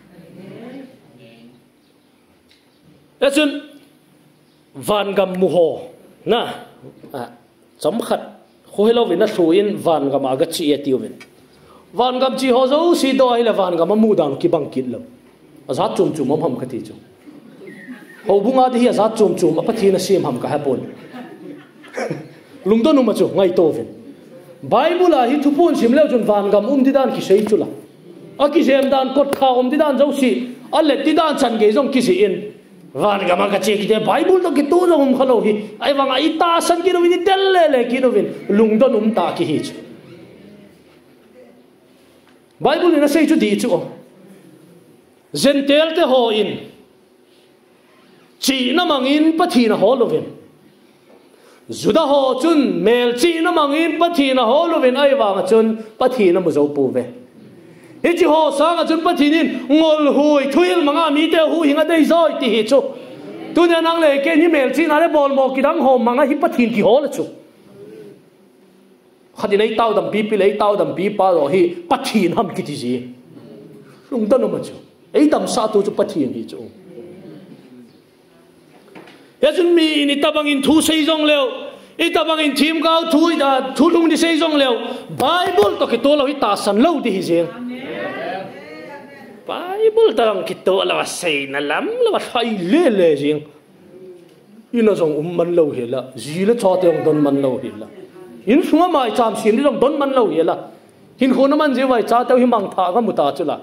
yazun van gam mu ho na chom khat khoilo vin na thuin van gam aga chi etiu vin van gam chi ho zo si do ai la van gam mu dang ki bang kit lo azat chum ham khati chu ho bunga di hi azat chum apathi na sim ham ka hapon lungdo nu ma chu ngai to vin bible a hi thupon sim le chun van gam di dan ki sei chula a ki jem dan kot kha di dan zo si a le di dan chan ge jong ki si in van gama ka che ki de bible to ki tu no khalo hi ai wang ai ta san ki no vin del le ki no vin lung do num ta ki hi bible ni na sei chu di chu zentel te ho in chi na mangin pathi na ho lo vin zuda ho chun mel chi na mangin pathi na ho lo vin ai wang chun pathi na mu zo pu ve hi chi ho sang a chun pathinin ngol hui thuil manga mi te hu hinga dei zoi ti hi chu tu nya nang le ke ni mel chi na le bol mo ki dang ho manga hi pathin ki ho la chu khadi nei tau dam pi lei tau dam pi pa ro hi pathin ham ki ti ji lung ta no ma chu ei dam sa tu chu pathin hi chu ya chun mi ni tabang in thu sei jong leo ita bangin thim kau thu lung di sei jong leo Bible to ki to lo ita san lo di jeng Bible tang ki to la sei na lam la sai le jeng ina jong man lo hela ji le cha te don man lo hela in sunga mai cham sin jong don man lo hela hin khona man je wai cha te hi mang tha ga muta chula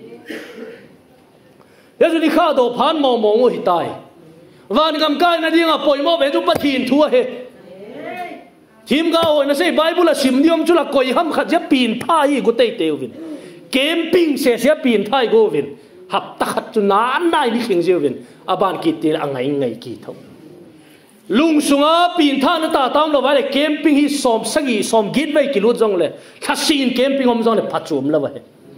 ya ju ni kha do phan mo mo hi tai van gam kai na dinga poi mo be ju pathin thua he thim ga ho na sei Bible a sim niom chula koi ham khat ja pin pha hi go tei teu vin camping se pin thai go vin hap ta khat chu nan nai ni khing je vin aban ki tir angai ngai ki tho lung sunga pin tha na ta tam lo vai camping hi som sangi som git vai ki lu jong le khasin camping om jong le phachum la vai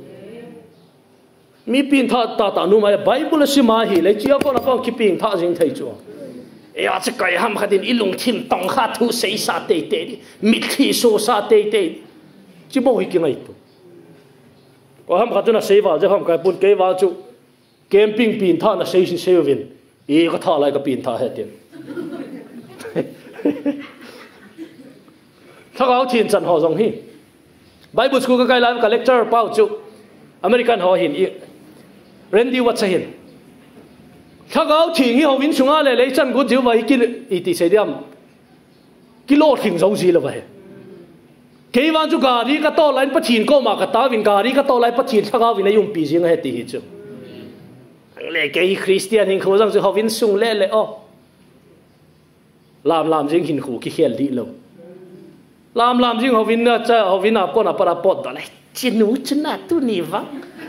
mi pin tha ta nu mai Bible si ma hi le chia ko na ko ki pin tha jing thai chu e a che kai ham khatin ilung thim tong kha thu sei sa te te mi khi so sa te te chi bo hi ki ngai tu ko ham kha tu na sei wa je ham kai pun ke wa chu camping pin tha na sei si sei vin e ko tha lai ka pin tha he tin thắc áo thiên trần họ dòng hi Bible school cái lai ka lecture pau chu American họ hin Randy Watts hin thắc áo thiên hi họ vin sunga le le chan gu jiu vai ki iti se diam kilo thing zong ji la vai ke wan chu gari ka to line pathin ko ma ka ta vin gari ka to lai pathin thắc áo vin ai yum pi jing he ti hi chu le ke Christian hin kho jang chu họ vin sung le o làm riêng hình khủ cái khéo đi lâu làm riêng họ vin cha họ vin con à para pot đó này chỉ nấu chân à tu nỉ vắng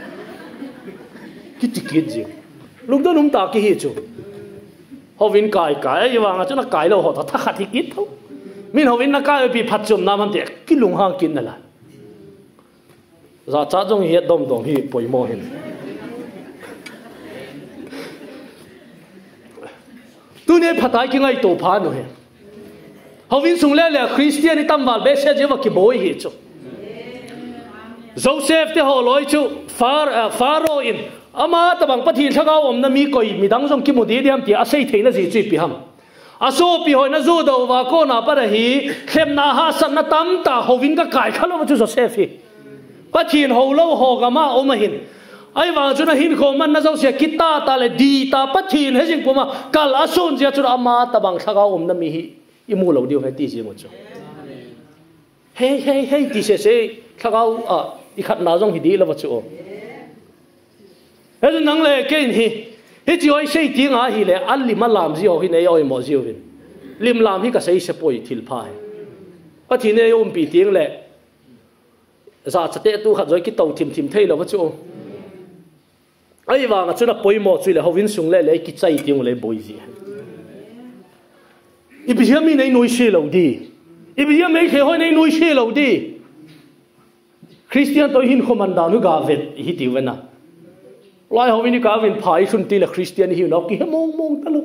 cái gì lúc đó ta cái gì chứ họ vin cài như vậy cho nó cài lâu họ thắt khát thì kít thôi mình họ vin nó cài bị phát chôm nam anh cái lùng hang kín là ra cha trong hiện đông hi bồi mò hin tu ne phatai ki ngai to pha no he hovin sung le le Christian ni tam wal be se je wa ki boy hi chu Joseph te ho loi chu Pharaoh in ama ta bang pathin thagao om na mi koi mi dang jong ki mu di diam ti a sei theina ji chi pi ham a so pi hoi na zu do wa ko na pa hi khem na ha san na tam ta hovin ka kai khalo chu Joseph hi pathin ho lo ho ga ma om hin ai wang chu na hin kho man na zo sia kita ta le di ta pathin he jing poma kal asun sia chu ama ta bang thaga om na mi hi imu lo dio he ti ji mo chu hey ti se thaga a i khat na jong hi di la wa chu he nang le ke hi he ji oi sei ti nga hi le al li ma lam ji ho hi nei oi mo ji win lim lam hi ka sei se poi thil pha pathin ne om pi ting le za chate tu khat joi ki to thim thei lo wa chu ai wang chu na poimo chu le hovin sung le ki chai tiung le boi ji i bi mi nei noi she lo di i bi me khe hoi nei noi she lo di Christian to hin khomanda nu ga vet hi ti wena lai hovin ka vin phai sun ti le Christian hi no ki mong ta lu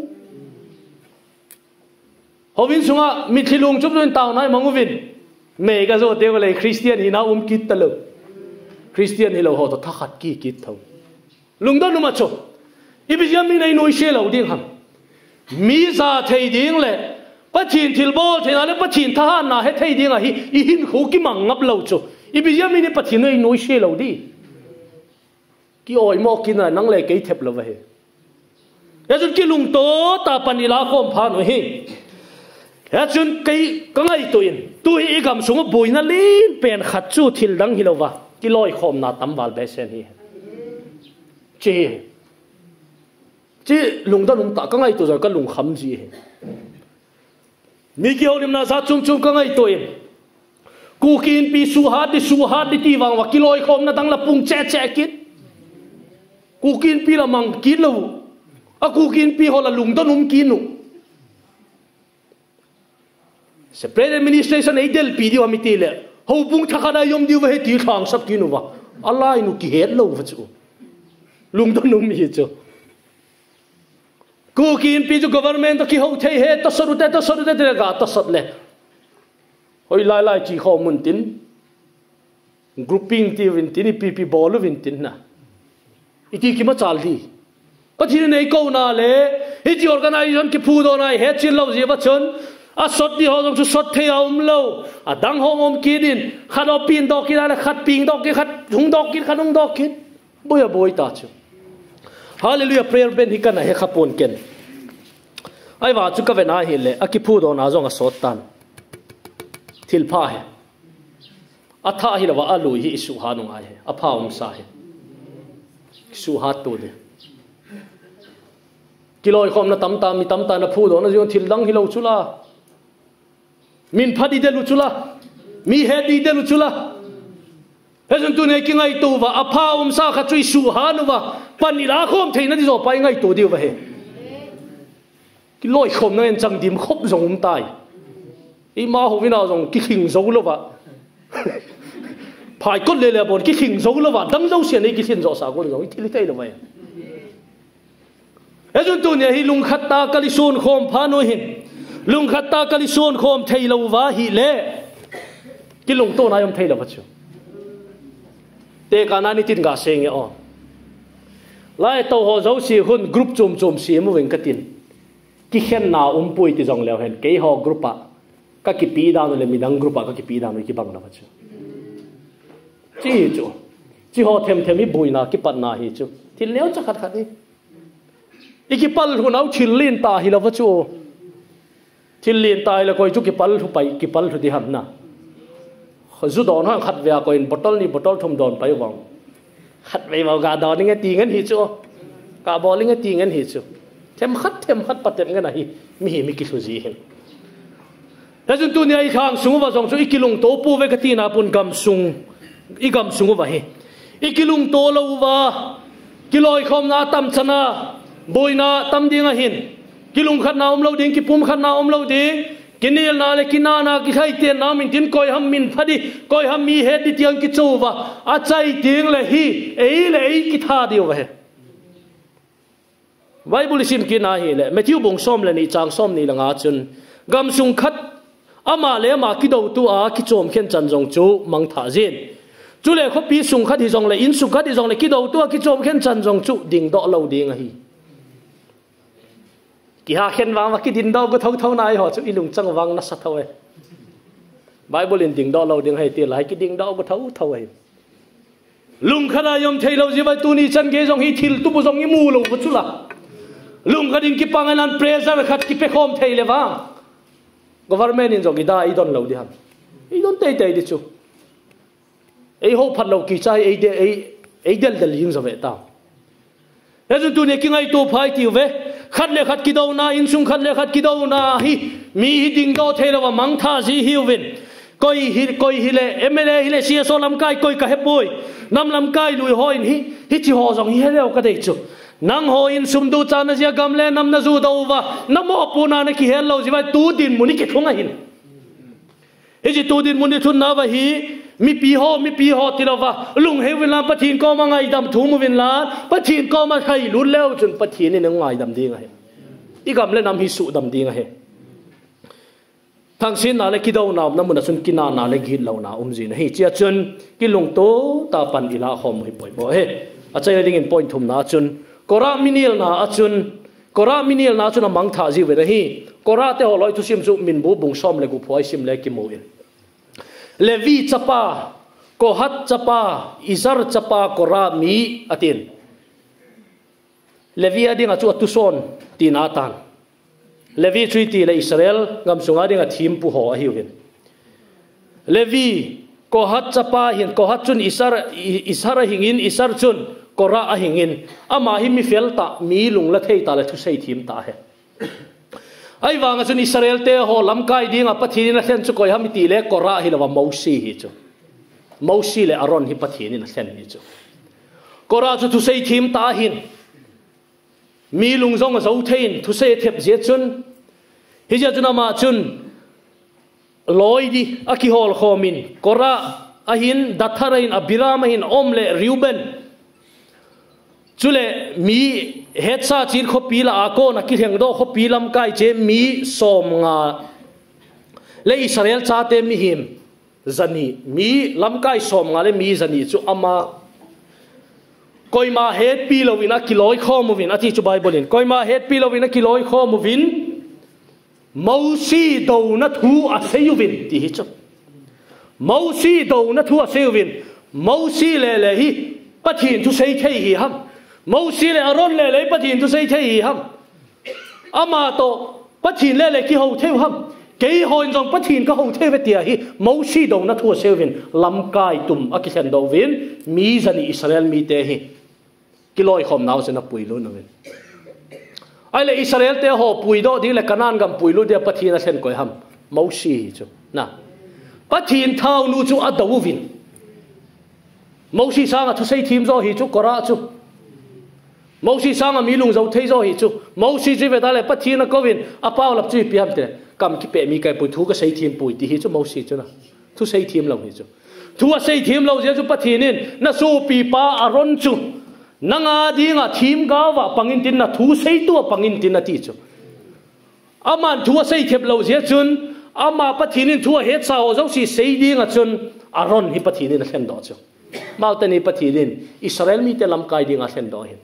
hovin sunga mi thilung chup lun taw nai mangu vin me ga zo te le Christian hi na kit ta lu Christian hi lo ho to thakhat ki kit thau lung đó numa cho ibi jam mi nei noi she lo ding ham mi za thei ding le pathin thil bo thei na le pathin tha na he thei ding a hi I hin khu ki mang ngap lo cho ibi jam mi ne pathin nei noi she lo di ki oi mo ki na nang le ke thep lo he ya jun ki lung to ta panila khom pha no hi ya jun kai kangai tuin tu hi gam sung boi na lin pen khat chu thil dang hi lo wa ki loi khom na tam wal be sen hi chỉ lùng đó lùng ta cái ngày tôi rồi cái lùng khăm gì mi kêu niệm na sa chung cái ngày tôi cu kin pi su hát đi ti vang và kiloi khom na tang la pung che kít cu kin pi la mang kín lâu à cu kin pi ho la lùng đó kín nu spread administration ấy del pi đi wa mi ti le ho pung thakana yom đi wa he ti thang sắp kín nu wa Allah inu ki het lâu vậy chu lung đó mi chu cô kim pi chu government ki ho thei he ta soru te ga ta sat le hoi lai chi kho mun tin grouping ti win tin pi bol win tin na iti ki ma chal di pathine nei ko na le hi chi organization ki phu do nai he chi lo je ba chon สดดีหอจงสดเที่ยวเล่าดังหอมกินดินขัดเอาปีนดอกกินอะไรขัดปีนดอกกินขัดหุงดอกกินขัดหุงดอกกินบ่อยบ่อยตาจูฮาเลลูยาเพลย์เป็นฮิกันนะเฮขับปนเกนไอ้ว่าจุกเวน่าเห็นเลยอากิพูดเอาหน้าจงสดตันทิลพาเฮอัฐาฮิลว่าอาลุยฮิสุฮานุงไอเฮอภาองสาเฮสุฮาตูเดกิโลคอมนะตั้มตามีตั้มตานะพูดเอานะจงทิลดังฮิลาชุลามินพัดดีเดลุชุลามีเฮดีเดลุชุลาเฮ้ยจนตัวนี้กินไงตัวว่าอภาองสาขัดช่วยสุฮานุว่าปันนิลาคอมเทนั่นที่จะไปไงตัวเดียวไปเฮกิโลคอมนั่นจังดิมคบจงตายอีมาหูวินาจงกิขิงโซลวะพายก้นเลยบนกิขิงโซลวะดังเจ้าเสียในกิขิงโซสากุลจงอิทธิฤทธิ์เลยไหมเฮ้ยจนตัวนี้ฮิลุงขัดตากะลิโซนคอมพานุหินลุงขัดตากะลิโซนคอมเทลวะฮิเล่กิลุงโตนายมเทลวะชูเตกานานิตินกาเซงอ๋อไล่โตหัวเจ้าสีหุ่นกรุ๊ปโจมสีมือเวงกตินกิเห็นนาปุยติจงแล้วเห็นเกี่ยหอกรุ๊ปะก็กิปีดาวเลยมีดังกรุ๊ปก็กิปีดาวเลยกิบังนะพัชจีหอเทมมีบุยนากิปันนาฮิจูที่เลี้ยวจะขัดนี่อีกิปัลหุ่นเอาชิลลินตาฮิลาพัชชิลลินตาแล้วก็จุกิปัลทุไปกิปัลทุที่หันนะจุดอนห้างขัดเวียก็อินบอตลนี่บอตลทุ่มดอนไปวังขัดไปมากาดอนนี่ไงตีเงินฮิจูกาบอลนี่ไงตีเงินฮิจูเทมขัดปัดเต็มกันนะฮิมีกิสุจีเห็นแล้วจนตัวนี้ไอ้ข้างสูงว่าจงสูอีกิลุงโตปูเวกตีนาปุ่นกำสูงอีกำสูงว่าเฮอีกิลุงโตเลวว่ากิลอยคอมนาตั้มชนะบอยนาตั้มดิ้งหินกิลุงขัดนาเราดิ้งกิปุ่มขัดนาเราดิ้งกินเนลนาเลกินานากิใครเตียนนามินทินคอยหำมินพอดีคอยหำมีเหตุที่ยังกิจูว่าอาใจดิ้งเลยฮีเลยกิท่าเดียวว่าเฮไว้บุริสิมกินอะไรเลยไม่ทิ้วบงส้มเลยนี่จางส้มนี่ละงาจนกำสุงคัดอามาเลยมาคิดดูตัวคิดโจมเขียนจันจงจูมังท่าเจนจูเลยเขาปีสุงคัดที่จงเลยอินสุงคัดที่จงเลยคิดดูตัวคิดโจมเขียนจันจงจูดิ่งดอกเราดิ่งอะไรกี่หาเขียนวางว่าคิดดิ่งดอกก็เท่านายหัวจูอีลุงจังวางนัสเท่าไหร่ไบเบิลดิ่งดอกเราดิ่งให้เตี้ยไหลคิดดิ่งดอกก็เท่าไหร่ลุงขณะยมเทเราจีบตัวนี้จันเกจงฮิทิลตุบุจงยิมูลงวัชุละลุงขดินกิปังนันเพรสร์ขัดกิเปคอมเทเลวังgovernment in jong ida idon lo dihan idon te di chu ei ho phat lo ki chai ei del ling zo ve ta ezun tu ne ki ngai to phai ti ve khat le khat ki do na in sung khat le khat ki do na hi mi hi ding do thela wa mang tha ji hi win koi hi le mla hi le sia so lam kai koi ka he poi nam lam kai lui hoin hi chi ho jong hi le ka dei chu nang ho in sum du cha na sia gam le nam na zu do wa nam mo pu na ne ki hel lo ji vai tu din muni ki thunga hin e ji tu din muni thun na wa hi mi pi ho ti lo wa lung he win la pathin ko ma ngai dam thu mu win la pathin ko ma thai lu leo chun pathin ni ngai dam ding a he i gam le nam hi su dam ding a he thang sin na le ki do na nam mun sun ki na le gi lo na ji na hi chia chun ki lung to ta pan ila khom hi poi bo he a chai ding in point thum na chun kora minil na chuna mang tha ji ve hi kora te holoi tu sim chu min bu bung som le gu phoi sim le ki mo in levi chapa kohat chapa izar chapa kora mi atin levi ading a chu tu son ti na tan levi chui ti le israel ngam sunga ding a thim pu ho a hi win levi kohat chapa hin kohat chun isar hingin isar chun kora a hingin ama hi mi felta mi lung la thei ta le thu sei thim ta he ai wanga chun israel te ho lam kai ding a pathin na thlen chu koi ham ti le kora hi lawa mosi hi chu mosi le aron hi pathin na thlen hi chu kora chu thu sei thim ta hin mi lung zong zo thein thu sei thep je chun hi ja chuna ma chun loi di aki hol khomin kora a hin datharain abirama hin omle riuben chule mi hetsa chin khopi la ako na ki heng do khopi lam kai che mi som nga le israel cha te mi him zani mi lam kai som nga le mi zani chu ama koima het pi lovina kiloi kho movin ati chu bible in koima het pi lovina kiloi kho movin mau si đầu na thu à xây vin thì chứ mau si đầu na thu à xây vin mau si lệ hi bắt hiện thu xây thay hi ham mau si lệ aron lệ bắt hiện thu xây thay hi ham ama to bắt hiện lệ ki hậu thay ham cái hồi trong bắt hiện cái hậu thay về tiệt hi mau si đầu na thu à xây vin làm cai tum à cái sen đầu vin mi dân Israel mi te hi cái lối khom nào sẽ nó bùi luôn rồi ai là Israel te họ bùi đó đi là Canaan gam bùi luôn đi bắt hiện là sen coi ham mau si chứ na bắt hiện thao nu chú ở đầu vin mau si sang à thu xây thêm rồi hi chú cora chú mau si sang à mi lung dâu thấy rồi hi chú mau si chỉ về ta lại bắt thiên là có vin à bao lập chú piam thế cầm cái bẹ mi cái bùi thu cái xây thêm bùi thì hi chú mau si chú na thu xây thêm lâu hi chú thu xây thêm lâu chứ chú bắt thiên nên na số pi pa aron chú nang à đi ngà thêm gạo và bangin tin na thu xây tua bangin tin na ti chú aman thu xây thêm lâu chứ chun ama bắt thiên nên thu hết sao giống si xây đi ngà chun aron hi bắt thiên nên là khen đó chú mau tên hi bắt thiên nên Israel mi te làm cái đi ngà khen đó hin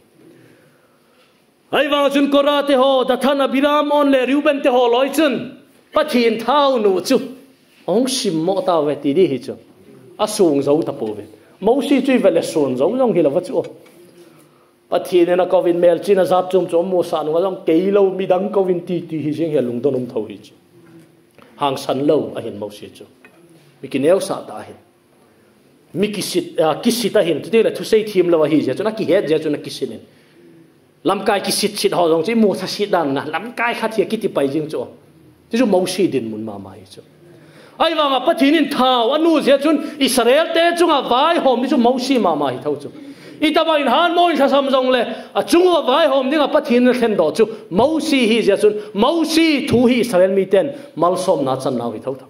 ai vào chun Korah te ho Dathan Abiram on le Reuben te ho loi chun bắt thiên thao nu chú ông sim mo tao về tí đi hi chú à xuống dấu tập bộ về mau si truy về là xuống dấu trong hi là vật chú bắt thiên nên là có vin mail chỉ là giáp chung chỗ mua sản vào trong cây lâu mi đắng có vin tí tí hi riêng hiện lùng đông ông thầu hi chú hàng sắn lâu à hiện mau si chú mi cái nêu sa ta hiện mi kisit ta hiện thế là thu xây thêm lâu hi chú nó kỳ hết chú nó kisit nên làm cái kisit họ giống chỉ mua sa sit đàn na làm cái khác thì kiti bay riêng chú chứ chú mau si din mun mà chú ai vào mà bắt thiên nên thao anh nuôi sẽ chun Israel te chung à vai hôm đi chú mau si mà hi thâu chú ít ta bao han moi sa sam jong le à chung à vai hôm đi à bắt thiên nên khen đó chú mau si hi sẽ chun mau si thu hi Israel mi ten mal som na chan nào hi thâu thâu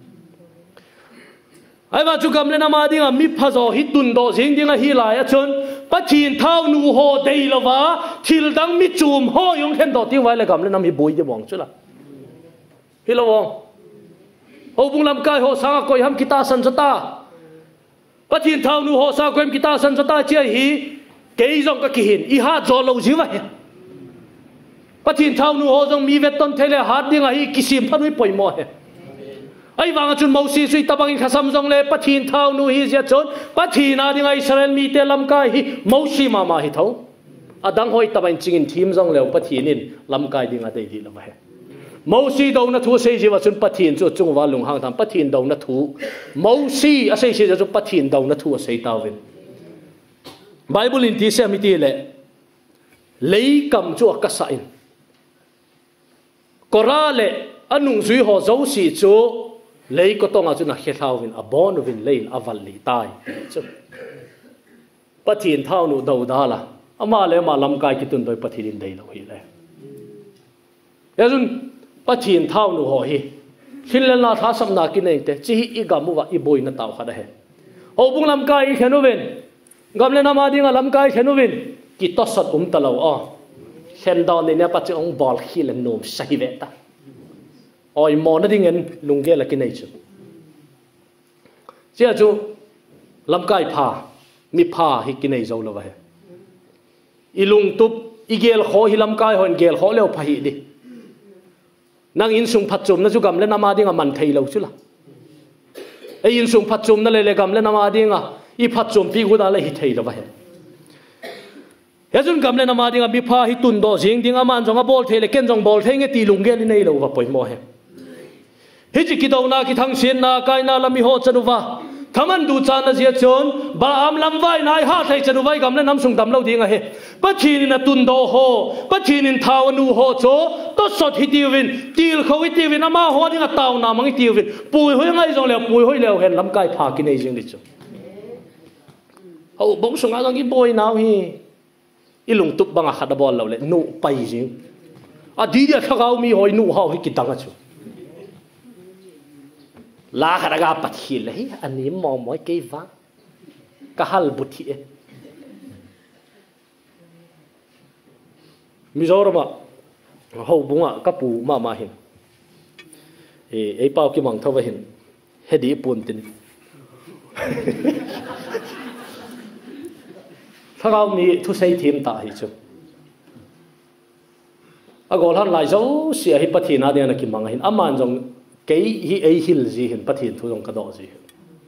ai vào chú cầm lên nam đi à mi pha zo hit tun do jing đi à hi lại chun bắt thiên thao nu ho dei lo wa thil dang mi chum ho yong khen đó tiếng vai le cầm lên nam hi boi de bong chú la hi lo bong ô bung làm cái hồ sang coi ham kita san ta bắt thiên thao nu hồ sang coi ham kita san ta chia hi cái dòng cái kihin i ha zo lâu gì vậy bắt thiên thao nu hồ dòng mi vet ton thele hat đi ngay kisim phan với bồi mò ai vang chun mau si suy tabang in khasam dòng le bắt thiên thao nu hi zia chon bắt thiên na đi ngay Israel mi te làm cái hi mau si mà hi thâu adang hoi tabang chingin thim dòng le bắt thiên in làm cái đi ngay đây đi là vậy mau si đâu na thu xây gì mà chun bắt thiên cho chung vào lùng hang tham bắt thiên đâu na thu mau si à xây gì cho bắt thiên đâu na thu xây tao vin Bible in tí xem mi tí lệ lấy cầm cho cả sai Korah lệ anung duy họ dấu si cho lấy có tông à cho na khét thao vin abon vin lấy aval li tai bắt thiên thao nu đầu đó là ama lệ mà làm cái tun đôi bắt thiên đây lâu hi lệ yazun bắt thiên thao nu ho hi khi lên là thà sắm na kinh này te chỉ i gamu wa i boy na tao khada he ô bung làm cái khenu ven gam lên nam adi nga làm cái khenu ven ki to sat talo a khen down ne ne pat ong ball khi lên nom sai ve ta oi mo na dingen lungge la kinh này chu chia chu làm cái pha mi pha hi kinh này zo lo wa he i lung tup i gel kho hi làm cái hon gel kho leo pha hi đi nang in sung phat chum na chu gam le nama dinga man thei lo chu la e in sung phat chum na le gam le nama dinga i phat chum pi gu da le hi thei lo ba he ya jun gam le nama dinga bi pha hi tun do jing dinga man jonga bol thei le ken jong bol thei nge ti lung ge ni nei lo wa poi mo he hi chi ki do na ki thang sin na kai na lami ho chanu wa thaman du chan na zia chon ba am lam vai nai ha thei chanu vai gam le nam sung dam lo dinga he pathin na tun do ho pathin thao nu ho cho to sot hi tiwin til kho tiwin ama ho dinga taw na mang tiwin pui hoi ngai jong le pui hoi leo hen lam kai pha ki nei jing di chu ho bong sung a jong ki boy naw hi ilung tup banga khada bol lo le nu pai jing a di dia thagau mi hoi nu ho hi ki tanga chu la khada ga pathi le hi ani mo moi ke va ka hal buthi e Mizoram hậu bunga kapu ma hin e pau ki mang thawa hin hedi pun tin thagau mi thu sei thim ta hi chu agol han lai zo sia hi pathin a de na ki mang hin aman jong ke hi ei hil ji hin pathin thu jong ka do ji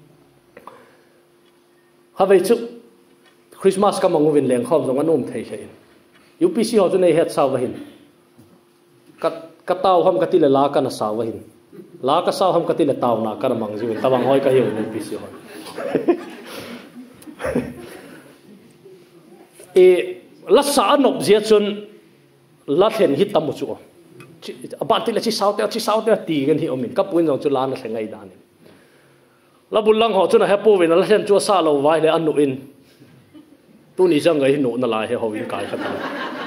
ha ve chu Christmas ka manguvin leng khom jong anum thei he UPC ho chu nei het saw hin ka taw ham ka ti le la ka na saw hin la ka saw ham ka ti le taw na ka mang ji tawang hoi ka hi UPC ho e la sa nop zia chun la thlen hi tam chu aban ti la chi sau te ti gan hi omin ka puin jong chu la na thengai dan la bulang ho chu na happy win la thlen chu sa lo vai le anu in tu ni jang ngai no na la he ho win kai ka ta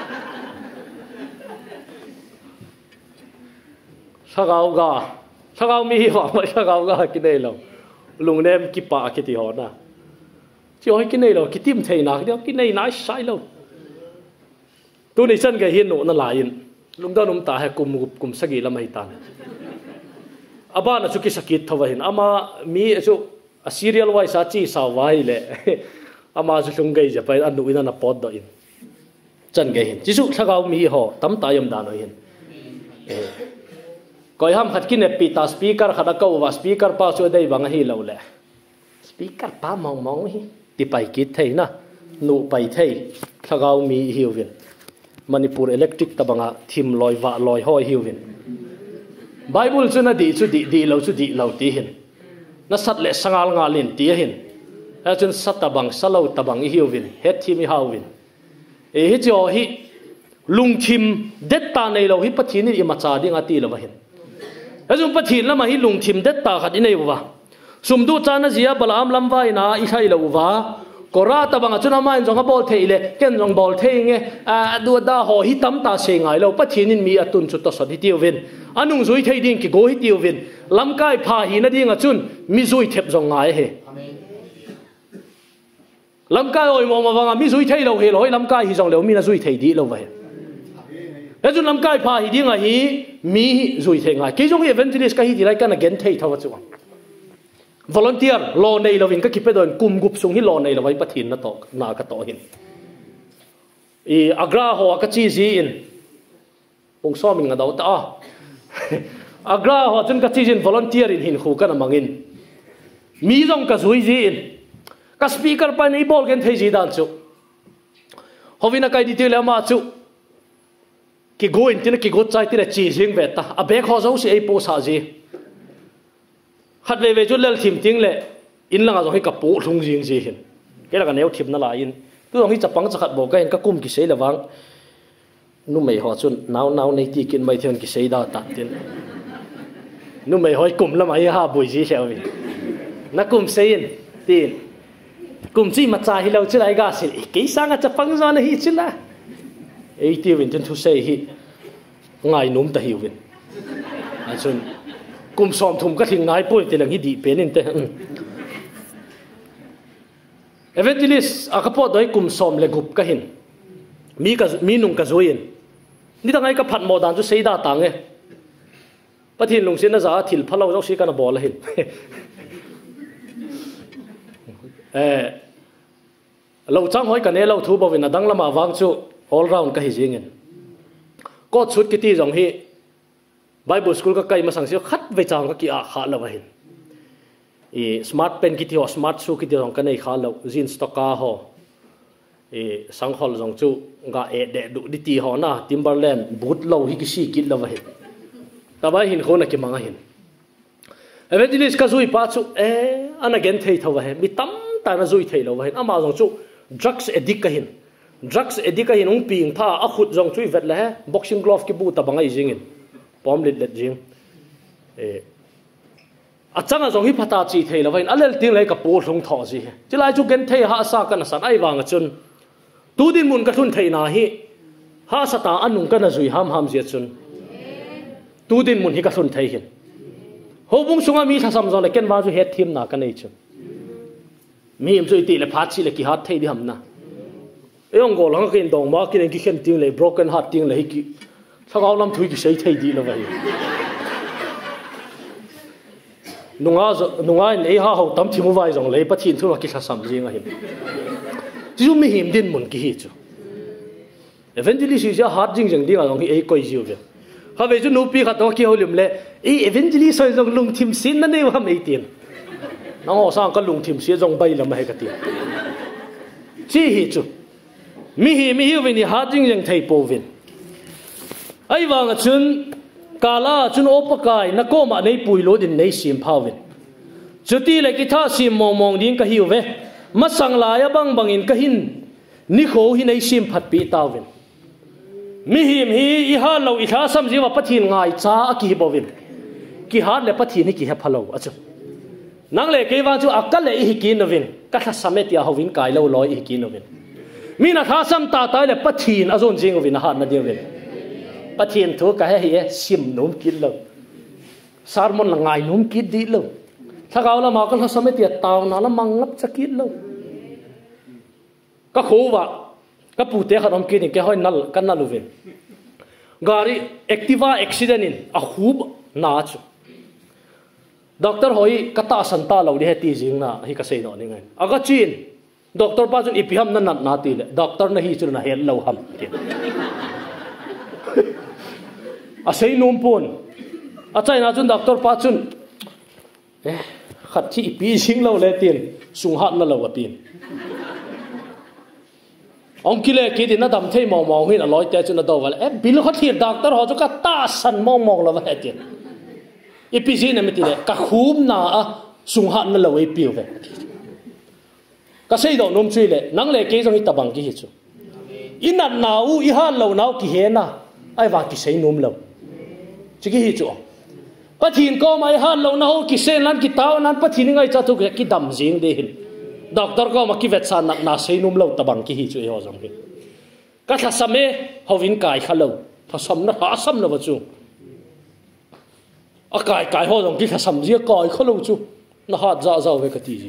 sagau mi wa mai sagau ga ki nei lo lung nem ki pa ki ti ho na chi hoi ki nei lo ki tim thei na ki nei na sai lo tu ni san ga hin no na la in lung da num ta he kum sagi la mai tan aba na chu ki sakit thawa hin ama mi chu a serial wai sa chi sa wai le ama chu lung gai ja pai anu ina na pod do in chan ga hin chi su sagau mi ho tam ta yam dan hin koi ham khat kin pi ta speaker khada ko wa speaker pa chu dei bang hi lo le speaker pa mong hi ti pai ki thei na nu pai thei sagau mi hiwin Manipur electric tabanga thim loi wa loi hoi hiwin Bible chu na di lo ti hin na sat le sangal nga lin ti hin a chun sat tabang salo tabang hiwin het thimi hawin e hi jo hi lung thim det ta nei lo hi pathin ni ma cha ding ati lo hin a chung pathin lama hi lung thim det ta khat inei wa sumdu chana zia balam lam vai na i khai lo wa kora tabang chuna mai jong ha bol theile ken jong bol theinge a du da ho hi tam ta se ngai lo pathin in mi atun chu to sa di tiwin anung zui thei ding ki go hi tiwin lam kai pha hi na ding a chun mi zui thep jong ngai he lam kai oi mo ma wanga mi zui thei lo he loi lam kai hi jong lo mi na zui thei di lo wa he a chun lam kai pha hi ding a hi mi zui thei ngai ke jong evangelist ka hi di lai kana gen thei thawa chu volunteer lo nei lovin ka kipe don kum gup sung hi lo nei lovai pathin na to na ka to hin e agra ho ka chi ji in ong so min nga daw ta agra ho chun ka chi jin volunteer in hin khu ka na mangin mi jong ka zui ji in ka speaker pa nei bol gen thei ji dan chu hovina kai di te le ma chu ki go in tin ki go chai ti le chi jing ve ta a bek ho zo si ei po sa ji khát về chút lên thìm tiếng lệ in là ngài rồi cặp bộ thùng riêng gì hiện cái là cái nếu thìm nó lại in cứ rồi chập bắn chặt khát bộ cái cung kỳ sấy là vắng nu mày họ chun nào này thì kiện mày thiên kỳ sấy đào tạt tiền nu mày hỏi cùng là mày ha bùi gì sao vậy nó cùng sấy tiền cùng gì mà trái lâu chứ lại gà sấy cái sáng à chập bắn ra này chứ là ấy tiêu viên trên thu sấy hi ngài núm ta hiểu viên anh chun cùng xóm thùng các thằng ngài bôi thì là cái gì bên in thế evangelist à cái đó cùng xóm là group cái hình mi nung cái rồi ni ta ngay cái phát mò đàn cho xây đa tăng ấy bắt hình lùng xin nó giá thịt phát lâu rau xí cái nó bỏ là hình lâu trắng hỏi cái này lâu thu bảo vì nó đang làm mà vang chu all round cái gì nghe có chút cái tí dòng hi Bible school ka kai masang siyo khat ve chang ka ki a kha lo hin e smart pen ki ti ho smart shoe ki ti rong ka nei kha lo jeans to ka ho e sang hol jong chu nga e de du di ti ho na Timberland boot lo hi ki si ki lo hin ta ba hin khona ki manga hin evangelist ka zui pa chu an again thei thawa he mi tam ta na zui thei lo hin ama jong chu drugs addict ka hin ung ping tha a khut jong chui vet la he boxing glove ki bu ta bangai jingin pom lit let jing achanga jong hi phata chi thei lawain alel ting lai ka po hlung tho ji chilai chu gen thei ha sa kana san ai wanga chun tu din mun ka thun thei na hi ha sata anung kana zui ham ji chun tu din mun hi ka thun thei hin ho bung sunga mi thasam zo le ken wa ju het thim na ka nei chu mi em zui ti le phat chi le ki hat thei di ham na eong gol hang ken dong ma ki khen ting le broken heart ting le hi ki thagao lam thui ki sei thei di lo vai nunga nei ha ho tam thimu vai jong le pathin thu ki thasam jinga him chu mi him din mun ki hi chu evangelist is a hard jing jing ding along he koi jiu ve ha ve chu nu pi kha to ki holim le evangelist soi jong lung thim sin na ne wa mai tin na ho sang ka lung thim sia jong bai lam hai ka ti chi hi chu mi hi ve ni hard jing jing thei po vin ai wang chun kala chun opakai na ko ma nei pui lo din nei sim phawin chuti le ki tha sim mong ding ka hiu ve ma sang la ya bang in ka hin ni kho hi nei sim phat pi tawin mi hi I ha lo I tha sam jiwa pathin ngai cha ki bowin ki ha le pathin hi ki ha phalo achu nang le ke wa chu akal le hi ki novin ka tha samet ya hovin kai lo loi hi ki novin mi na tha sam ta ta le pathin azon jing ovin ha na ding vin pathin thu ka he sim num kil lo sarmon la ngai num kit di lo thagaw la ma kan samet ya taw na la mangap chakit lo ka khowa ka pute khanom ki ni ke hoi nal kan na lovin gari activa accident in a khub na chu doctor hoi kata santa lo ni heti jing na hi ka sei no ni ngai aga chin doctor pa chun ipiham na na ti le doctor na hi chu na hel lo ham ti a sei num pon a chai na chun doctor pa chun khat thi pi sing lo le tin sung hat na lo wa pin ông kia kia thì nó đâm thấy mong mong hin lối té cho nó đâu vậy bil khó thiệt doctor họ cho cả ta sân mong mong là vậy tiền ipc này mới tiền cả khum na sung hạn nó là vậy biểu vậy cả xây đồ nôm chui lệ nắng lệ cái trong cái tập bằng cái gì chứ in nát nào i han lâu nào cái hè na ai vào cái xây nôm lâu chứ cái gì chứ bắt thiên có mai han lâu nào cái xây lan cái tao nan bắt thiên ngay cho tôi cái đầm riêng đi doctor ko ma ki vet san na sei num lo tabang ki hi chu ho jong hi ka tha same hovin kai khalo tha sam na ha sam lo chu a kai ho jong ki tha sam ji kai khalo chu na ha za ve ka ti ji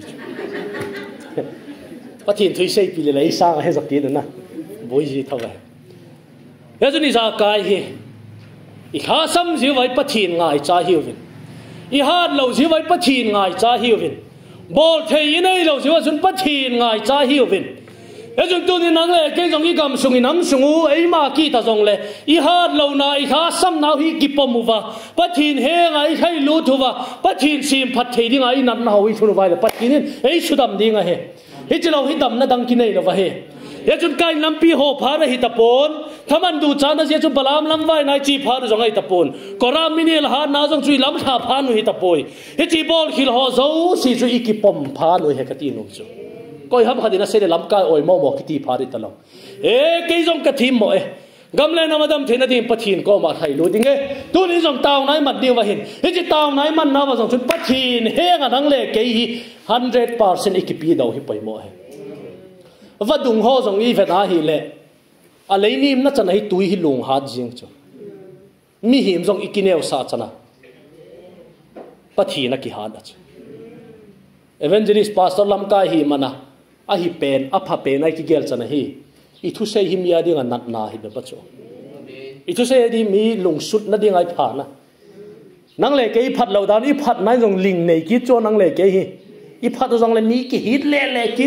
pathin thui sei pi le lai sang he zak ti na boi ji thawa ya chu ni za kai hi I ha sam ji vai pathin ngai cha hi vin I ha lo ji vai pathin ngai cha hi vin bol thei nei lo jiwa sun pathin ngai cha hiu vin e jung tu ni nang le ke jong I gam sung nam sungu ei ma ki ta jong le I ha lo na I kha sam na hi ki pom wa pathin he ngai thai lu thu wa pathin sim phat thei ding ai nat na ho I thunu vai le pathin ei sudam ding a he hi chilo hi dam na dang ki nei lo wa he e jun kai lam pi ho pha ra hi ta pon thaman du cha na je chu balam lam vai nai chi pha ru jong ai ta pon koram minil ha na jong chui lam tha pha nu hi ta poi he chi bol khil ho zo si chu I ki pom pha nu he ka ti nu chu koi ham khadina se le lam kai oi mo ki ti pha ri ta lo e ke jong ka thim mo gam le na madam thena din pathin ko ma thai lu ding e tu ni jong taw nai mat di wa hin he chi taw nai man na wa jong chu pathin he nga nang le ke hi 100% ikipi do hi poi mo he và đúng ho giống như vậy đó hi lệ à lấy nim nó chân hay túi hi lùng hạt riêng cho mi hiểm giống ikineo sa chân à bắt hi na ki hạt đó evangelist pastor lam kai hi mana a hi pen a pha pen ai ki gel chân hi I thu sei him ya ding nat na hi be cho I thu sei di mi lung sut na ding ai pha na nang le ke phat lo da ni phat nai giống ling nei ki cho nang le ke hi I phat giống le mi ki hit le kit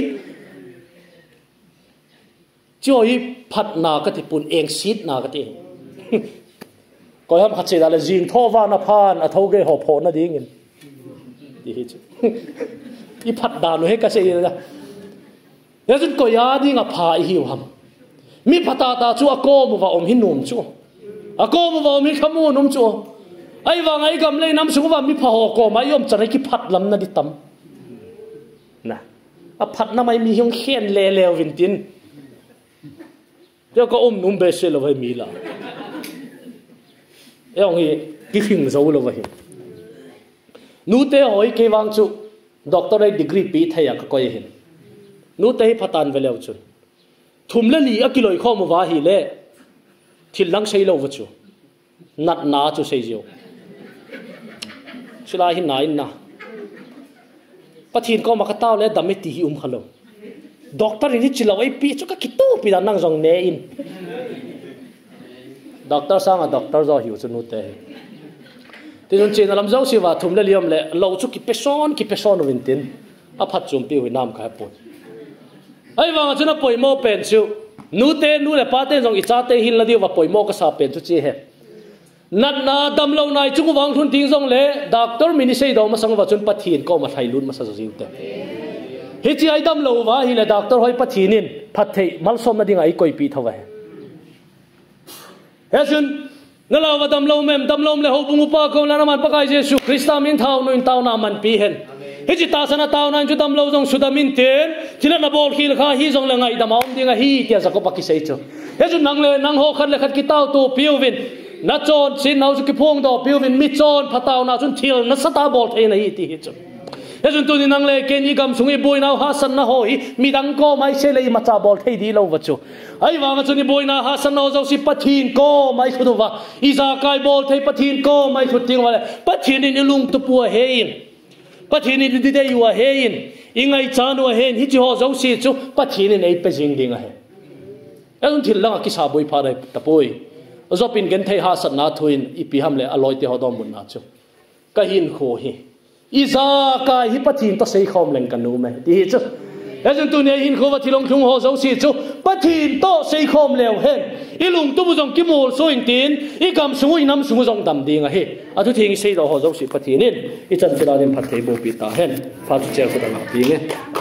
choi phat na ka ti pun eng sit na ka ti ko ham khat se da le jing tho wa na phan a tho ge ho pho na ding in ti hi chu I phat da no he ka se da ya jun ko ya ding a pha I hiu ham mi phata ta chu a ko mu wa om hin num chu a ko mu wa mi khamu num chu ai wa ngai gam le nam su wa mi pha ho ko mai yom chan ki phat lam na di tam na a phat na mai mi hiong khen le lew vin tin cho có num bê xe là vậy mi là em nghĩ cái phim dấu là vậy nút té hỏi cái vang chú doctorate degree pi thay à coi hiện nút té phát tan về lâu chú thùng lên lì cái lối kho mà vả hi lệ thì lăng xây lâu vậy chú nát ná chú xây diệu chú lại hin nái na bắt hin có mà cái tao lệ đam mê tì khalo doctor ini chilaw ai pi chu ka kitu pi da nang jong ne in doctor sang doctor zo hiu chu nu te ti jun chen lam zo si wa thum le liam le lo chu ki peson win tin a phat chum pi wi nam ka pon ai wa chu na poi mo pen chu nu te nu le pa te jong icha te hin la di wa poimo ka sa pen chu chi he nat na dam lo nai chu wang thun ting jong le doctor mini sei do ma sang wa chun pathin ko ma thai lun ma sa jiu te hi chi ai dam lo wa hi le doctor hoi pathinin phat thei mal som na ding ai koi pi thawa he chun na la wa dam lo le ho bungu pa ko la na man pa kai jesu krista min thau no in tau na man pi hen hi chi ta sana tau na chu dam lo jong su da min ten thila na bol khil kha hi jong la ngai da ma om dinga hi tia sa ko pa ki sei chu he chun nang le nang ho khat le khat ki tau tu piovin na chon sin nau ki phong do piovin mi chon phatau na chun thil na sata bol thei na hi ti hi chu he chun tu ni nang le ken i gam sungi boi nau ha san na hoi mi dang ko mai se le ma cha bol thei di lo wa chu ai wa ma chu ni boi na ha san no zo si pathin ko mai khu wa i za kai bol thei pathin ko mai thu ting wa le pathin ni lung tu pu hein pathin ni di de yu a hein ingai chan wa hen hi chi ho zo si chu pathin ni nei pe jing ding a he elun thil lang ki sa boi pha dai tapoi zopin gen thei ha san na thuin ipi ham le aloi te ho dom mun na chu ka hin kho hi iza ka hi pathin to sei khom leng kanu me ti chu ezun tu ne hin kho wa thilong thung ho zo si chu pathin to sei khom leo hen ilung tu bu jong ki mol so in tin I kam sungui nam sungu jong dam ding a he atu thing sei do ho zo si pathinin I chan tira nim phathei bo pi ta hen pha chu che ko da na pi nge